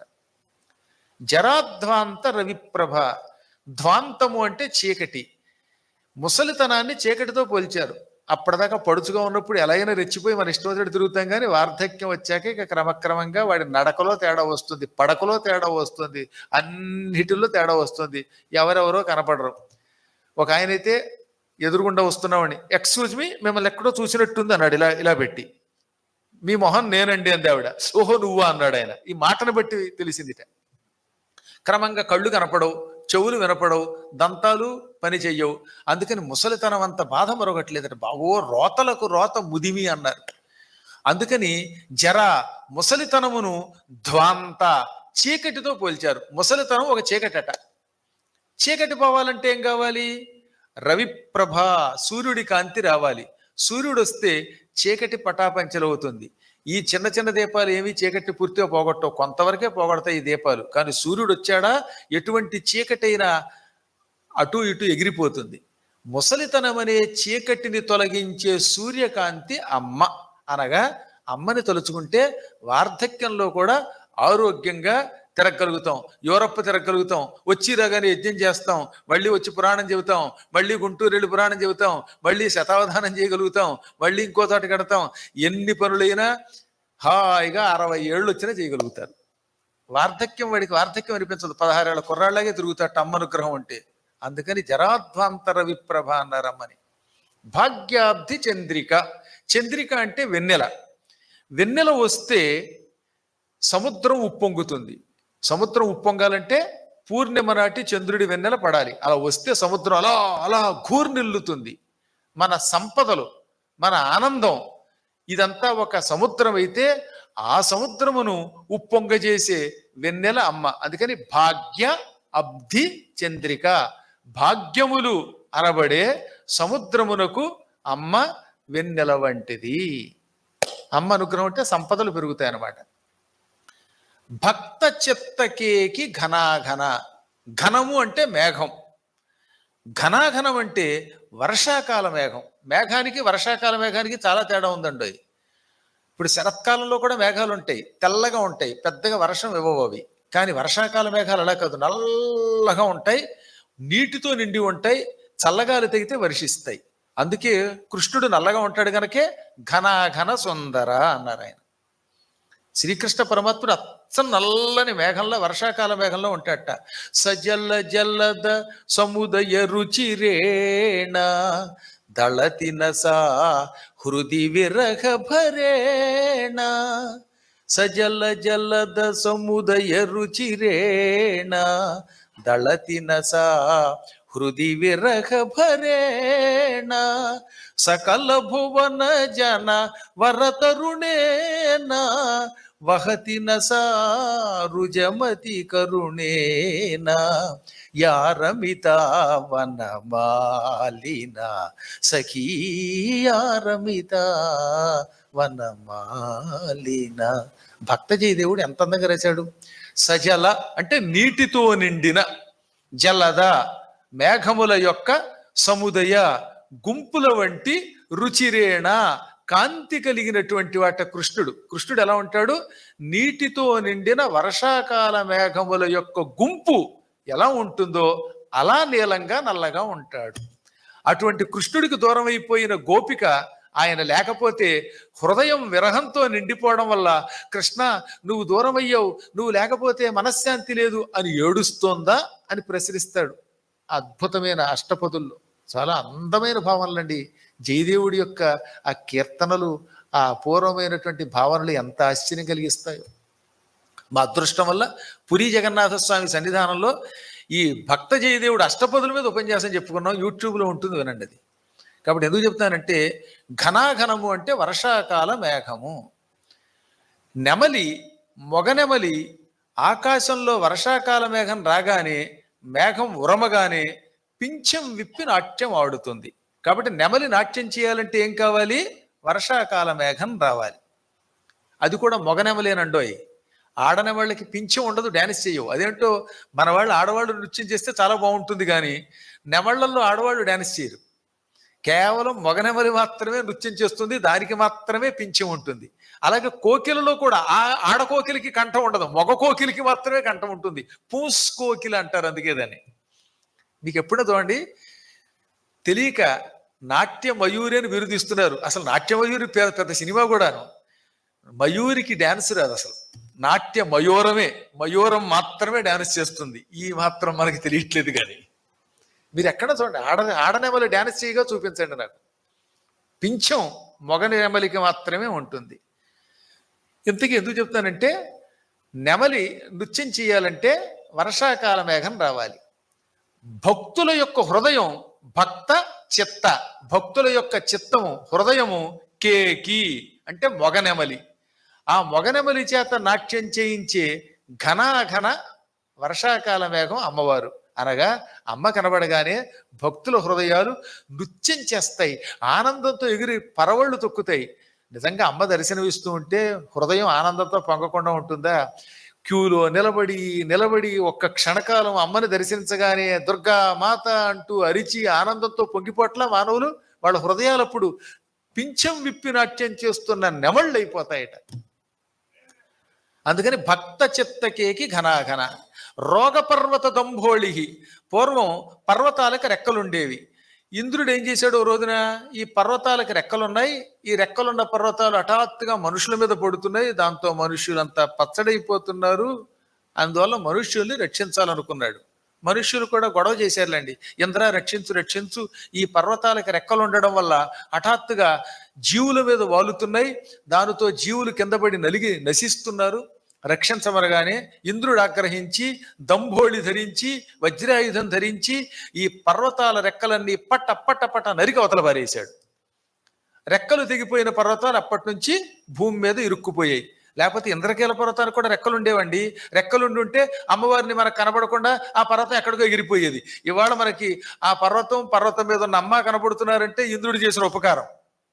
జరాధ్వాంత రవిప్రభ. ధ్వాంతము అంటే చీకటి. ముసలితనాన్ని చీకటితో పోల్చారు. అప్పటిదాకా పడుచుగా ఉన్నప్పుడు ఎలా అయినా రెచ్చిపోయి మన ఇష్టం వచ్చినట్టు తిరుగుతాం, కానీ వార్ధక్యం వచ్చాక ఇక క్రమక్రమంగా వాడి నడకలో తేడా వస్తుంది, పడకలో తేడా వస్తుంది, అన్నిటిలో తేడా వస్తుంది. ఎవరెవరో కనపడరు. ఒక ఆయన అయితే ఎదురుగుండా వస్తున్నామని, ఎక్స్క్యూజ్ మీ మిమ్మల్ని ఎక్కడో చూసినట్టుంది అన్నాడు. ఇలా ఇలా పెట్టి, మీ మొహం నేనండి అంది ఆవిడ. ఓహో నువ్వా అన్నాడు ఆయన. ఈ మాటను బట్టి తెలిసిందిట. క్రమంగా కళ్ళు కనపడవు, చెవులు వినపడవు, దంతాలు పని చెయ్యవు. అందుకని ముసలితనం అంత బాధ మరొకట్లేదట. బావో రోతలకు రోత ముదిమి అన్నారు. అందుకని జర ముసలితనమును ధ్వాంత చీకటితో పోల్చారు. ముసలితనం ఒక చీకటట. చీకటి పోవాలంటే ఏం కావాలి? రవిప్రభ, సూర్యుడి కాంతి రావాలి. సూర్యుడు వస్తే చీకటి పటాపంచలవుతుంది. ఈ చిన్న చిన్న దీపాలు ఏమి చీకటి పూర్తిగా పోగొట్టవు, కొంతవరకే పోగొడతాయి ఈ దీపాలు. కానీ సూర్యుడు వచ్చాడా ఎటువంటి చీకటైనా అటు ఇటు ఎగిరిపోతుంది. ముసలితనం అనే చీకటిని తొలగించే సూర్యకాంతి అమ్మ. అనగా అమ్మని తలుచుకుంటే వార్ధక్యంలో కూడా ఆరోగ్యంగా తిరగలుగుతాం, యూరప్ తిరగలుగుతాం, వచ్చి రాగానే యజ్ఞం చేస్తాం, మళ్ళీ వచ్చి పురాణం చెబుతాం, మళ్ళీ గుంటూరు వెళ్ళి పురాణం చెబుతాం, మళ్ళీ శతావధానం చేయగలుగుతాం, మళ్ళీ ఇంకో చోట కడతాం. ఎన్ని పనులైనా హాయిగా అరవై ఏళ్ళు వచ్చినా చేయగలుగుతారు. వార్ధక్యం వాడికి వార్ధక్యం అనిపించదు, పదహారేళ్ల కుర్రాళ్ళగే తిరుగుతాట అమ్మ అనుగ్రహం అంటే. అందుకని జరాధ్వాంతర విప్రభ అన్నారమ్మని. భాగ్యాబ్ధి చంద్రిక. చంద్రిక అంటే వెన్నెల. వెన్నెల వస్తే సముద్రం ఉప్పొంగుతుంది. సముద్రం ఉప్పొంగాలంటే పూర్ణిమ నాటి చంద్రుడి వెన్నెల పడాలి. అలా వస్తే సముద్రం అలా అలా ఘూర్నిల్లుతుంది. మన సంపదలు, మన ఆనందం ఇదంతా ఒక సముద్రం అయితే ఆ సముద్రమును ఉప్పొంగజేసే వెన్నెల అమ్మ. అందుకని భాగ్య అబ్ధి చంద్రిక. భాగ్యములు అనబడే సముద్రమునకు అమ్మ వెన్నెల వంటిది. అమ్మ అనుగ్రహం అంటే సంపదలు పెరుగుతాయి అన్నమాట. భక్త చిత్తకేకి ఘనాఘన. ఘనము అంటే మేఘం. ఘనాఘనం అంటే వర్షాకాల మేఘం. మేఘానికి వర్షాకాల మేఘానికి చాలా తేడా ఉందండి. ఇప్పుడు శరత్కాలంలో కూడా మేఘాలు ఉంటాయి, తెల్లగా ఉంటాయి, పెద్దగా వర్షం ఇవ్వవు అవి. కానీ వర్షాకాల మేఘాలు అలా కాదు, నల్లగా ఉంటాయి, నీటితో నిండి ఉంటాయి, చల్లగాలి తెగితే వర్షిస్తాయి. అందుకే కృష్ణుడు నల్లగా ఉంటాడు కనుకే ఘనాఘన సుందర అన్నారు ఆయన. శ్రీకృష్ణ పరమాత్ముడు అచ్చం నల్లని మేఘంలో, వర్షాకాల మేఘంలో ఉంటాడట. సజల్ల జల్లద సముదయ రుచిరేణ దళతిన సా హృది విరహ భరేణ. సజల్ల జల్లద సముదయ రుచిరేణ దళతిన సా హృది విరహ భరేణ. సకల భువన జన వరతరుణేన వహతి నసారుజమతి కరుణేన. యారమిత వనమాలిన సఖీ యారమిత వనమాలిన. భక్తజయదేవుడు ఎంత అందంగా రాశాడు. సజల అంటే నీటితో నిండిన, జలద మేఘముల యొక్క సముదయ గుంపుల వంటి, రుచిరేణ కాంతి కలిగినటువంటి వాట కృష్ణుడు. కృష్ణుడు ఎలా ఉంటాడు? నీటితో నిండిన వర్షాకాల మేఘముల యొక్క గుంపు ఎలా ఉంటుందో అలా నీలంగా నల్లగా ఉంటాడు. అటువంటి కృష్ణుడికి దూరం అయిపోయిన గోపిక ఆయన లేకపోతే హృదయం విరహంతో నిండిపోవడం వల్ల, కృష్ణ నువ్వు దూరం అయ్యావు, నువ్వు లేకపోతే మనశ్శాంతి లేదు అని ఏడుస్తోందా అని ప్రశ్నిస్తాడు. అద్భుతమైన అష్టపదుల్లో చాలా అందమైన భావనలండి. జయదేవుడి యొక్క ఆ కీర్తనలు, ఆ అపూర్వమైనటువంటి భావనలు ఎంత ఆశ్చర్యం కలిగిస్తాయో. మా అదృష్టం వల్ల పురీ జగన్నాథ స్వామి సన్నిధానంలో ఈ భక్త జయదేవుడు అష్టపదుల మీద ఉపన్యాసం చెప్పుకున్నాం, యూట్యూబ్లో ఉంటుంది, వినండి అది. కాబట్టి ఎందుకు చెప్తానంటే, ఘనాఘనము అంటే వర్షాకాల మేఘము. నెమలి, మొగ నెమలి ఆకాశంలో వర్షాకాల మేఘం రాగానే, మేఘం ఉరమగానే పింఛం విప్పి నాట్యం ఆడుతుంది. కాబట్టి నెమలి నాట్యం చేయాలంటే ఏం కావాలి? వర్షాకాల మేఘం రావాలి. అది కూడా మొగ నెమలేనండోయ్. ఆడనవాళ్ళకి పింఛం ఉండదు, డ్యాన్స్ చేయవు. అదేంటో మన వాళ్ళు ఆడవాళ్ళు నృత్యం చేస్తే చాలా బాగుంటుంది, కానీ నెమళ్లలో ఆడవాళ్ళు డ్యాన్స్ చేయరు. కేవలం మగ నెమలి మాత్రమే నృత్యం చేస్తుంది, దానికి మాత్రమే పింఛం ఉంటుంది. అలాగే కోకిలలో కూడా ఆ ఆడకోకిలికి కంఠం ఉండదు, మగ కోకిలికి మాత్రమే కంఠం ఉంటుంది. పూస్ కోకిల అంటారు అందుకే దాన్ని. మీకు ఎప్పుడో చూడండి, తెలియక నాట్య మయూరి అని విరుదిస్తున్నారు. అసలు నాట్య మయూరి పెద్ద సినిమా కూడాను. మయూరికి డ్యాన్స్ రాదు అసలు, నాట్య మయూరమే, మయూరం మాత్రమే డ్యాన్స్ చేస్తుంది. ఈ మాత్రం మనకి తెలియట్లేదు. కానీ మీరు ఎక్కడ చూడండి, ఆడ ఆడనెమలి డ్యాన్స్ చేయగా చూపించండి నాకు. పింఛం మొగ నెమలికి మాత్రమే ఉంటుంది. ఇంతకీ ఎందుకు చెప్తానంటే, నెమలి నృత్యం చేయాలంటే వర్షాకాల మేఘం రావాలి. భక్తుల యొక్క హృదయం భక్త చిత్త, భక్తుల యొక్క చిత్తము హృదయము కేకి అంటే మొగనెమలి. ఆ మొగనెమలి చేత నాట్యం చేయించే ఘనాఘన వర్షాకాల మేఘం అమ్మవారు. అనగా అమ్మ కనబడగానే భక్తుల హృదయాలు నృత్యం చేస్తాయి, ఆనందంతో ఎగిరి పరవళ్ళు తొక్కుతాయి. నిజంగా అమ్మ దర్శనమిస్తూ ఉంటే హృదయం ఆనందంతో పొంగకుండా ఉంటుందా? క్యూలో నిలబడి నిలబడి ఒక్క క్షణకాలం అమ్మని దర్శించగానే దుర్గా మాత అంటూ అరిచి ఆనందంతో పొంగిపోట్ల మానవులు వాళ్ళ హృదయాలప్పుడు పింఛం విప్పి నాట్యం చేస్తున్న నెమళ్ళు అయిపోతాయట. అందుకని భక్త చిత్తకేకి ఘనాఘన రోగపర్వత దంభోళి. పూర్వం పర్వతాలకు రెక్కలుండేవి. ఇంద్రుడు ఏం చేశాడు? ఓ రోజున ఈ పర్వతాలకు రెక్కలున్నాయి, ఈ రెక్కలున్న పర్వతాలు హఠాత్తుగా మనుషుల మీద పడుతున్నాయి, దాంతో మనుష్యులంతా పచ్చడైపోతున్నారు, అందువల్ల మనుష్యుల్ని రక్షించాలనుకున్నాడు. మనుష్యులు కూడా గొడవ చేశారులేండి. ఇంద్ర రక్షించు రక్షించు, ఈ పర్వతాలకు రెక్కలు ఉండడం వల్ల హఠాత్తుగా జీవుల మీద వాలుతున్నాయి, దానితో జీవులు కింద పడి నలిగి నశిస్తున్నారు, రక్షించమనగానే ఇంద్రుడు ఆగ్రహించి దంభోళి ధరించి వజ్రాయుధం ధరించి ఈ పర్వతాల రెక్కలన్నీ పట్ట పట్ట పట్ట నరికి అవతల పారేశాడు. రెక్కలు తెగిపోయిన పర్వతాలు అప్పటి నుంచి భూమి మీద ఇరుక్కుపోయాయి. లేకపోతే ఇంద్రకీల పర్వతానికి కూడా రెక్కలు ఉండేవండి. రెక్కలుండుంటే అమ్మవారిని మనకు కనబడకుండా ఆ పర్వతం ఎక్కడికో ఎగిరిపోయేది. ఇవాళ మనకి ఆ పర్వతం పర్వతం మీద ఉన్న అమ్మ కనబడుతున్నారంటే ఇంద్రుడు చేసిన ఉపకారం.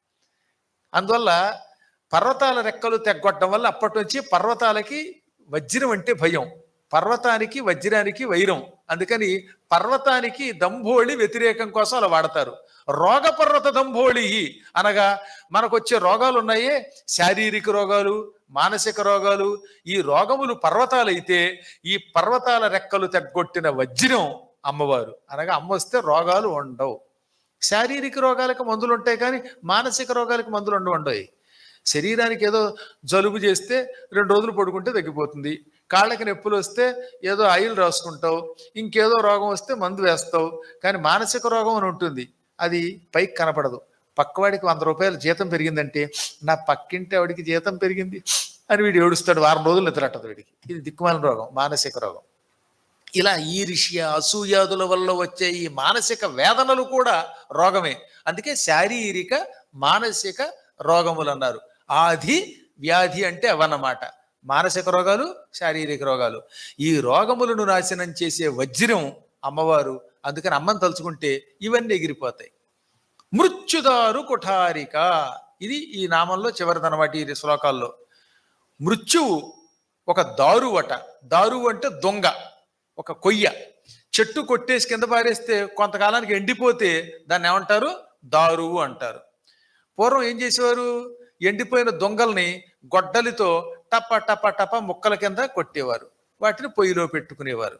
అందువల్ల పర్వతాల రెక్కలు తెగ్గొట్టడం వల్ల అప్పటి నుంచి పర్వతాలకి వజ్రం అంటే భయం, పర్వతానికి వజ్రానికి వైరం. అందుకని పర్వతానికి దంభోళి వ్యతిరేకం కోసం అలా వాడతారు. రోగ పర్వత దంభోళి అనగా మనకు వచ్చే రోగాలు ఉన్నాయే, శారీరక రోగాలు, మానసిక రోగాలు. ఈ రోగములు పర్వతాలైతే ఈ పర్వతాల రెక్కలు తెగ్గొట్టిన వజ్రం అమ్మవారు. అనగా అమ్మ వస్తే రోగాలు ఉండవు. శారీరక రోగాలకు మందులు ఉంటాయి కానీ మానసిక రోగాలకు మందులు ఉండవు ఉండవు శరీరానికి ఏదో జలుబు చేస్తే రెండు రోజులు పడుకుంటే తగ్గిపోతుంది, కాళ్ళకి నొప్పులు వస్తే ఏదో ఆయిల్ రాసుకుంటావు, ఇంకేదో రోగం వస్తే మందు వేస్తావు. కానీ మానసిక రోగం అని ఉంటుంది, అది పైకి కనపడదు. పక్కవాడికి వంద రూపాయలు జీతం పెరిగిందంటే నా పక్కింటి ఆవిడికి జీతం పెరిగింది అని వీడు ఏడుస్తాడు, వారం రోజులు నిద్రట్టదు వీడికి. ఇది దిక్కుమాలిన రోగం, మానసిక రోగం. ఇలా ఈర్ష్య అసూయాదుల వల్ల వచ్చే ఈ మానసిక వేదనలు కూడా రోగమే. అందుకే శారీరక మానసిక రోగములు అన్నారు. ఆది వ్యాధి అంటే అవన్నమాట, మానసిక రోగాలు, శారీరక రోగాలు. ఈ రోగములను నాశనం చేసే వజ్రం అమ్మవారు. అందుకని అమ్మని తలుచుకుంటే ఇవన్నీ ఎగిరిపోతాయి. మృత్యుదారు కుఠారిక, ఇది ఈ నామంలో చివరిదనమాట ఈ శ్లోకాల్లో. మృత్యువు ఒక దారువట. దారువు అంటే దొంగ, ఒక కొయ్య. చెట్టు కొట్టేసి కింద పారేస్తే కొంతకాలానికి ఎండిపోతే దాన్ని ఏమంటారు? దారువు అంటారు. పూర్వం ఏం చేసేవారు? ఎండిపోయిన దొంగల్ని గొడ్డలితో టప టప టప ముక్కల కింద కొట్టేవారు, వాటిని పొయ్యిలో పెట్టుకునేవారు.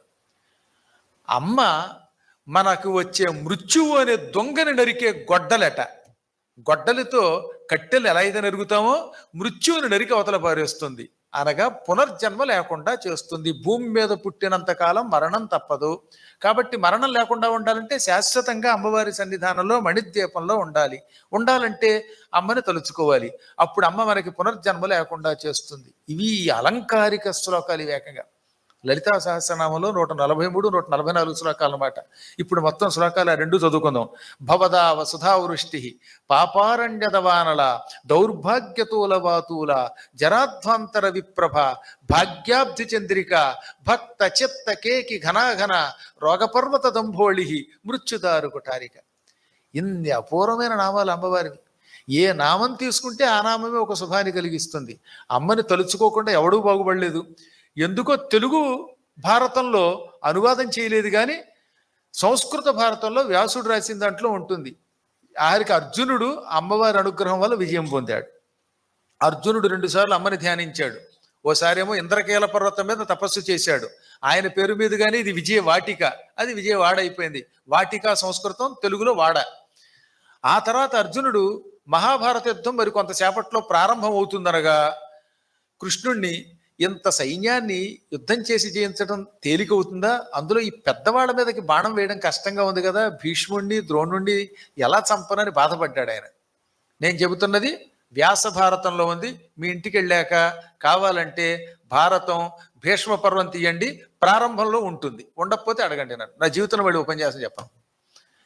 అమ్మ మనకు వచ్చే మృత్యువు అనే దొంగని నరికే గొడ్డలట. గొడ్డలితో కట్టెలు ఎలా అయితే నరుగుతామో మృత్యువుని నరికి అవతల పారేస్తుంది. అనగా పునర్జన్మ లేకుండా చేస్తుంది. భూమి మీద పుట్టినంత కాలం మరణం తప్పదు. కాబట్టి మరణం లేకుండా ఉండాలంటే శాశ్వతంగా అమ్మవారి సన్నిధానంలో మణిద్వీపంలో ఉండాలి. ఉండాలంటే అమ్మని తలుచుకోవాలి. అప్పుడు అమ్మ మనకి పునర్జన్మ లేకుండా చేస్తుంది. ఇవి అలంకారిక శ్లోకాలు. ఇవి ఏకంగా లలితా సహస్రనామంలో నూట నలభై మూడు నూట నలభై నాలుగు శ్లోకాలు అన్నమాట. ఇప్పుడు మొత్తం శ్లోకాలు రెండు చదువుకుందాం. భవదా వసుధావృష్టి పాపారణ్యదవానల దౌర్భాగ్యతూల వాతూల జరాధ్వాంతర విప్రభ భాగ్యాబ్ధి చంద్రిక భక్త చిత్త కేకి ఘనాఘన రోగపర్వత దంభోళి మృత్యుదారు కుటారిక. ఇన్ని అపూర్వమైన నామాలు అమ్మవారివి. ఏ నామం తీసుకుంటే ఆ నామమే ఒక శుభాన్ని కలిగిస్తుంది. అమ్మని తలుచుకోకుండా ఎవడూ బాగుపడలేదు. ఎందుకో తెలుగు భారతంలో అనువాదం చేయలేదు, కానీ సంస్కృత భారతంలో వ్యాసుడు రాసిన దాంట్లో ఉంటుంది. ఆఖరికి అర్జునుడు అమ్మవారి అనుగ్రహం వల్ల విజయం పొందాడు. అర్జునుడు రెండుసార్లు అమ్మని ధ్యానించాడు. ఓసారేమో ఇంద్రకీల పర్వతం మీద తపస్సు చేశాడు. ఆయన పేరు మీదుగానే ఇది విజయ వాటిక, అది విజయవాడ అయిపోయింది. వాటిక సంస్కృతం, తెలుగులో వాడ. ఆ తర్వాత అర్జునుడు మహాభారత యుద్ధం మరి కొంతసేపట్లో ప్రారంభం అవుతుందనగా కృష్ణుణ్ణి ఇంత సైన్యాన్ని యుద్ధం చేసి జయించడం తేలికవుతుందా? అందులో ఈ పెద్దవాళ్ళ మీదకి బాణం వేయడం కష్టంగా ఉంది కదా, భీష్ముణ్ణి ద్రోణుణ్ణి ఎలా చంపనని బాధపడ్డాడు ఆయన. నేను చెబుతున్నది వ్యాస భారతంలో ఉంది. మీ ఇంటికి వెళ్ళాక కావాలంటే భారతం భీష్మ పర్వం తీయండి, ప్రారంభంలో ఉంటుంది. ఉండకపోతే అడగండి నన్ను, నా జీవితంలో వెళ్ళి ఉపన్యాసం చెప్పను.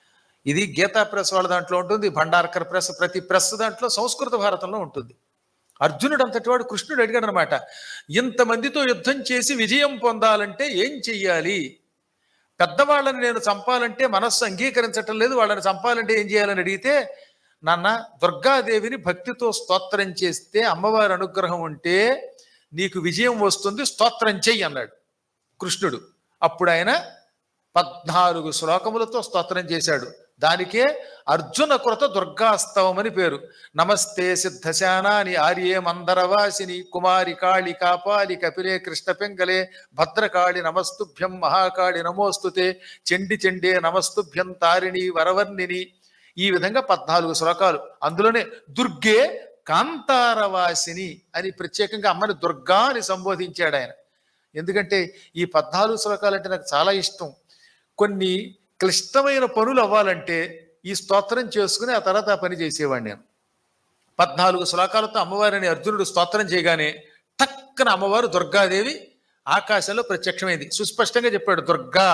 ఇది గీతా ప్రెస్ వాళ్ళ దాంట్లో ఉంటుంది, భండార్కర్ ప్రెస్, ప్రతి ప్రెస్ దాంట్లో సంస్కృత భారతంలో ఉంటుంది. అర్జునుడు అంతటి వాడు కృష్ణుడు అడిగాడు అనమాట, ఇంతమందితో యుద్ధం చేసి విజయం పొందాలంటే ఏం చెయ్యాలి? పెద్దవాళ్ళని నేను చంపాలంటే మనస్సు అంగీకరించటం లేదు, వాళ్ళని చంపాలంటే ఏం చేయాలని అడిగితే, నాన్న దుర్గాదేవిని భక్తితో స్తోత్రం చేస్తే అమ్మవారి అనుగ్రహం ఉంటే నీకు విజయం వస్తుంది, స్తోత్రం చెయ్యి అన్నాడు కృష్ణుడు. అప్పుడు ఆయన పద్నాలుగు శ్లోకములతో స్తోత్రం చేశాడు. దానికే అర్జున కృత దుర్గాస్తవం అని పేరు. నమస్తే సిద్ధశానాని ఆర్యే మందరవాసిని కుమారి కాళి కాపాలి కపిలే కృష్ణ పెంగలే భద్రకాళి నమస్తుభ్యం మహాకాళి నమోస్తుతే చెండి చెండే నమస్తుభ్యం తారిణి వరవర్ణిని. ఈ విధంగా పద్నాలుగు శ్లోకాలు. అందులోనే దుర్గే కాంతారవాసిని అని ప్రత్యేకంగా అమ్మని దుర్గా అని సంబోధించాడు ఆయన. ఎందుకంటే ఈ పద్నాలుగు శ్లోకాలు అంటే నాకు చాలా ఇష్టం. కొన్ని క్లిష్టమైన పనులు అవ్వాలంటే ఈ స్తోత్రం చేసుకుని ఆ తర్వాత ఆ పని చేసేవాడిని నేను. పద్నాలుగు శ్లోకాలతో అమ్మవారిని అర్జునుడు స్తోత్రం చేయగానే టక్కన అమ్మవారు దుర్గాదేవి ఆకాశంలో ప్రత్యక్షమైంది. సుస్పష్టంగా చెప్పాడు, దుర్గా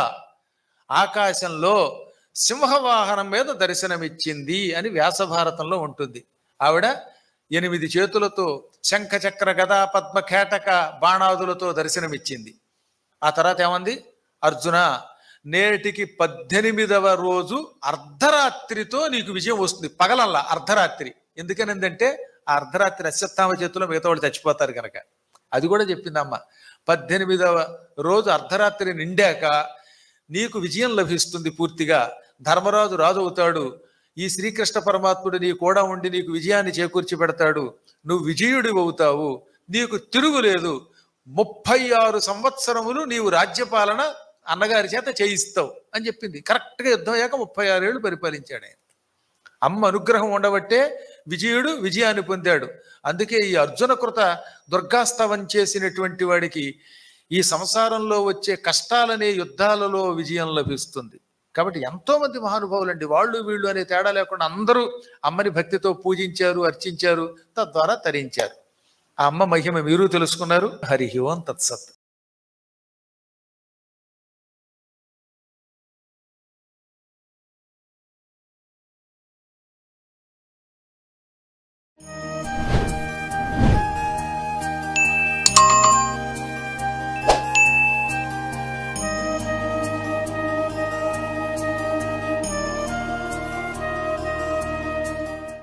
ఆకాశంలో సింహవాహనం మీద దర్శనమిచ్చింది అని వ్యాసభారతంలో ఉంటుంది. ఆవిడ ఎనిమిది చేతులతో శంఖ చక్ర గదా పద్మ కేటక బాణాదులతో దర్శనమిచ్చింది. ఆ తర్వాత ఏమంది, అర్జున నేటికి పద్దెనిమిదవ రోజు అర్ధరాత్రితో నీకు విజయం వస్తుంది. పగలల్లా అర్ధరాత్రి. ఎందుకనిందంటే ఆ అర్ధరాత్రి అశ్వత్థామ చేతిలో మిగతా వాళ్ళు చచ్చిపోతారు కనుక. అది కూడా చెప్పిందమ్మ. పద్దెనిమిదవ రోజు అర్ధరాత్రి నిండాక నీకు విజయం లభిస్తుంది పూర్తిగా. ధర్మరాజు రాజు అవుతాడు. ఈ శ్రీకృష్ణ పరమాత్ముడు నీ కూడా ఉండి నీకు విజయాన్ని చేకూర్చి పెడతాడు. నువ్వు విజయుడి అవుతావు, నీకు తిరుగులేదు. ముప్పై ఆరు సంవత్సరములు నీవు రాజ్యపాలన అన్నగారి చేత చేయిస్తావు అని చెప్పింది. కరెక్ట్గా యుద్ధం అయ్యాక ముప్పై ఆరేళ్ళు పరిపాలించాడు ఆయన. అమ్మ అనుగ్రహం ఉండబట్టే విజయుడు విజయాన్ని పొందాడు. అందుకే ఈ అర్జున కృత దుర్గాస్తవం చేసినటువంటి వాడికి ఈ సంసారంలో వచ్చే కష్టాలనే యుద్ధాలలో విజయం లభిస్తుంది. కాబట్టి ఎంతో మంది మహానుభావులు అండి, వాళ్ళు వీళ్ళు అనే తేడా లేకుండా అందరూ అమ్మని భక్తితో పూజించారు, అర్చించారు, తద్వారా తరించారు. ఆ అమ్మ మహిమ మీరు తెలుసుకున్నారు. హరి ఓం తత్సత్.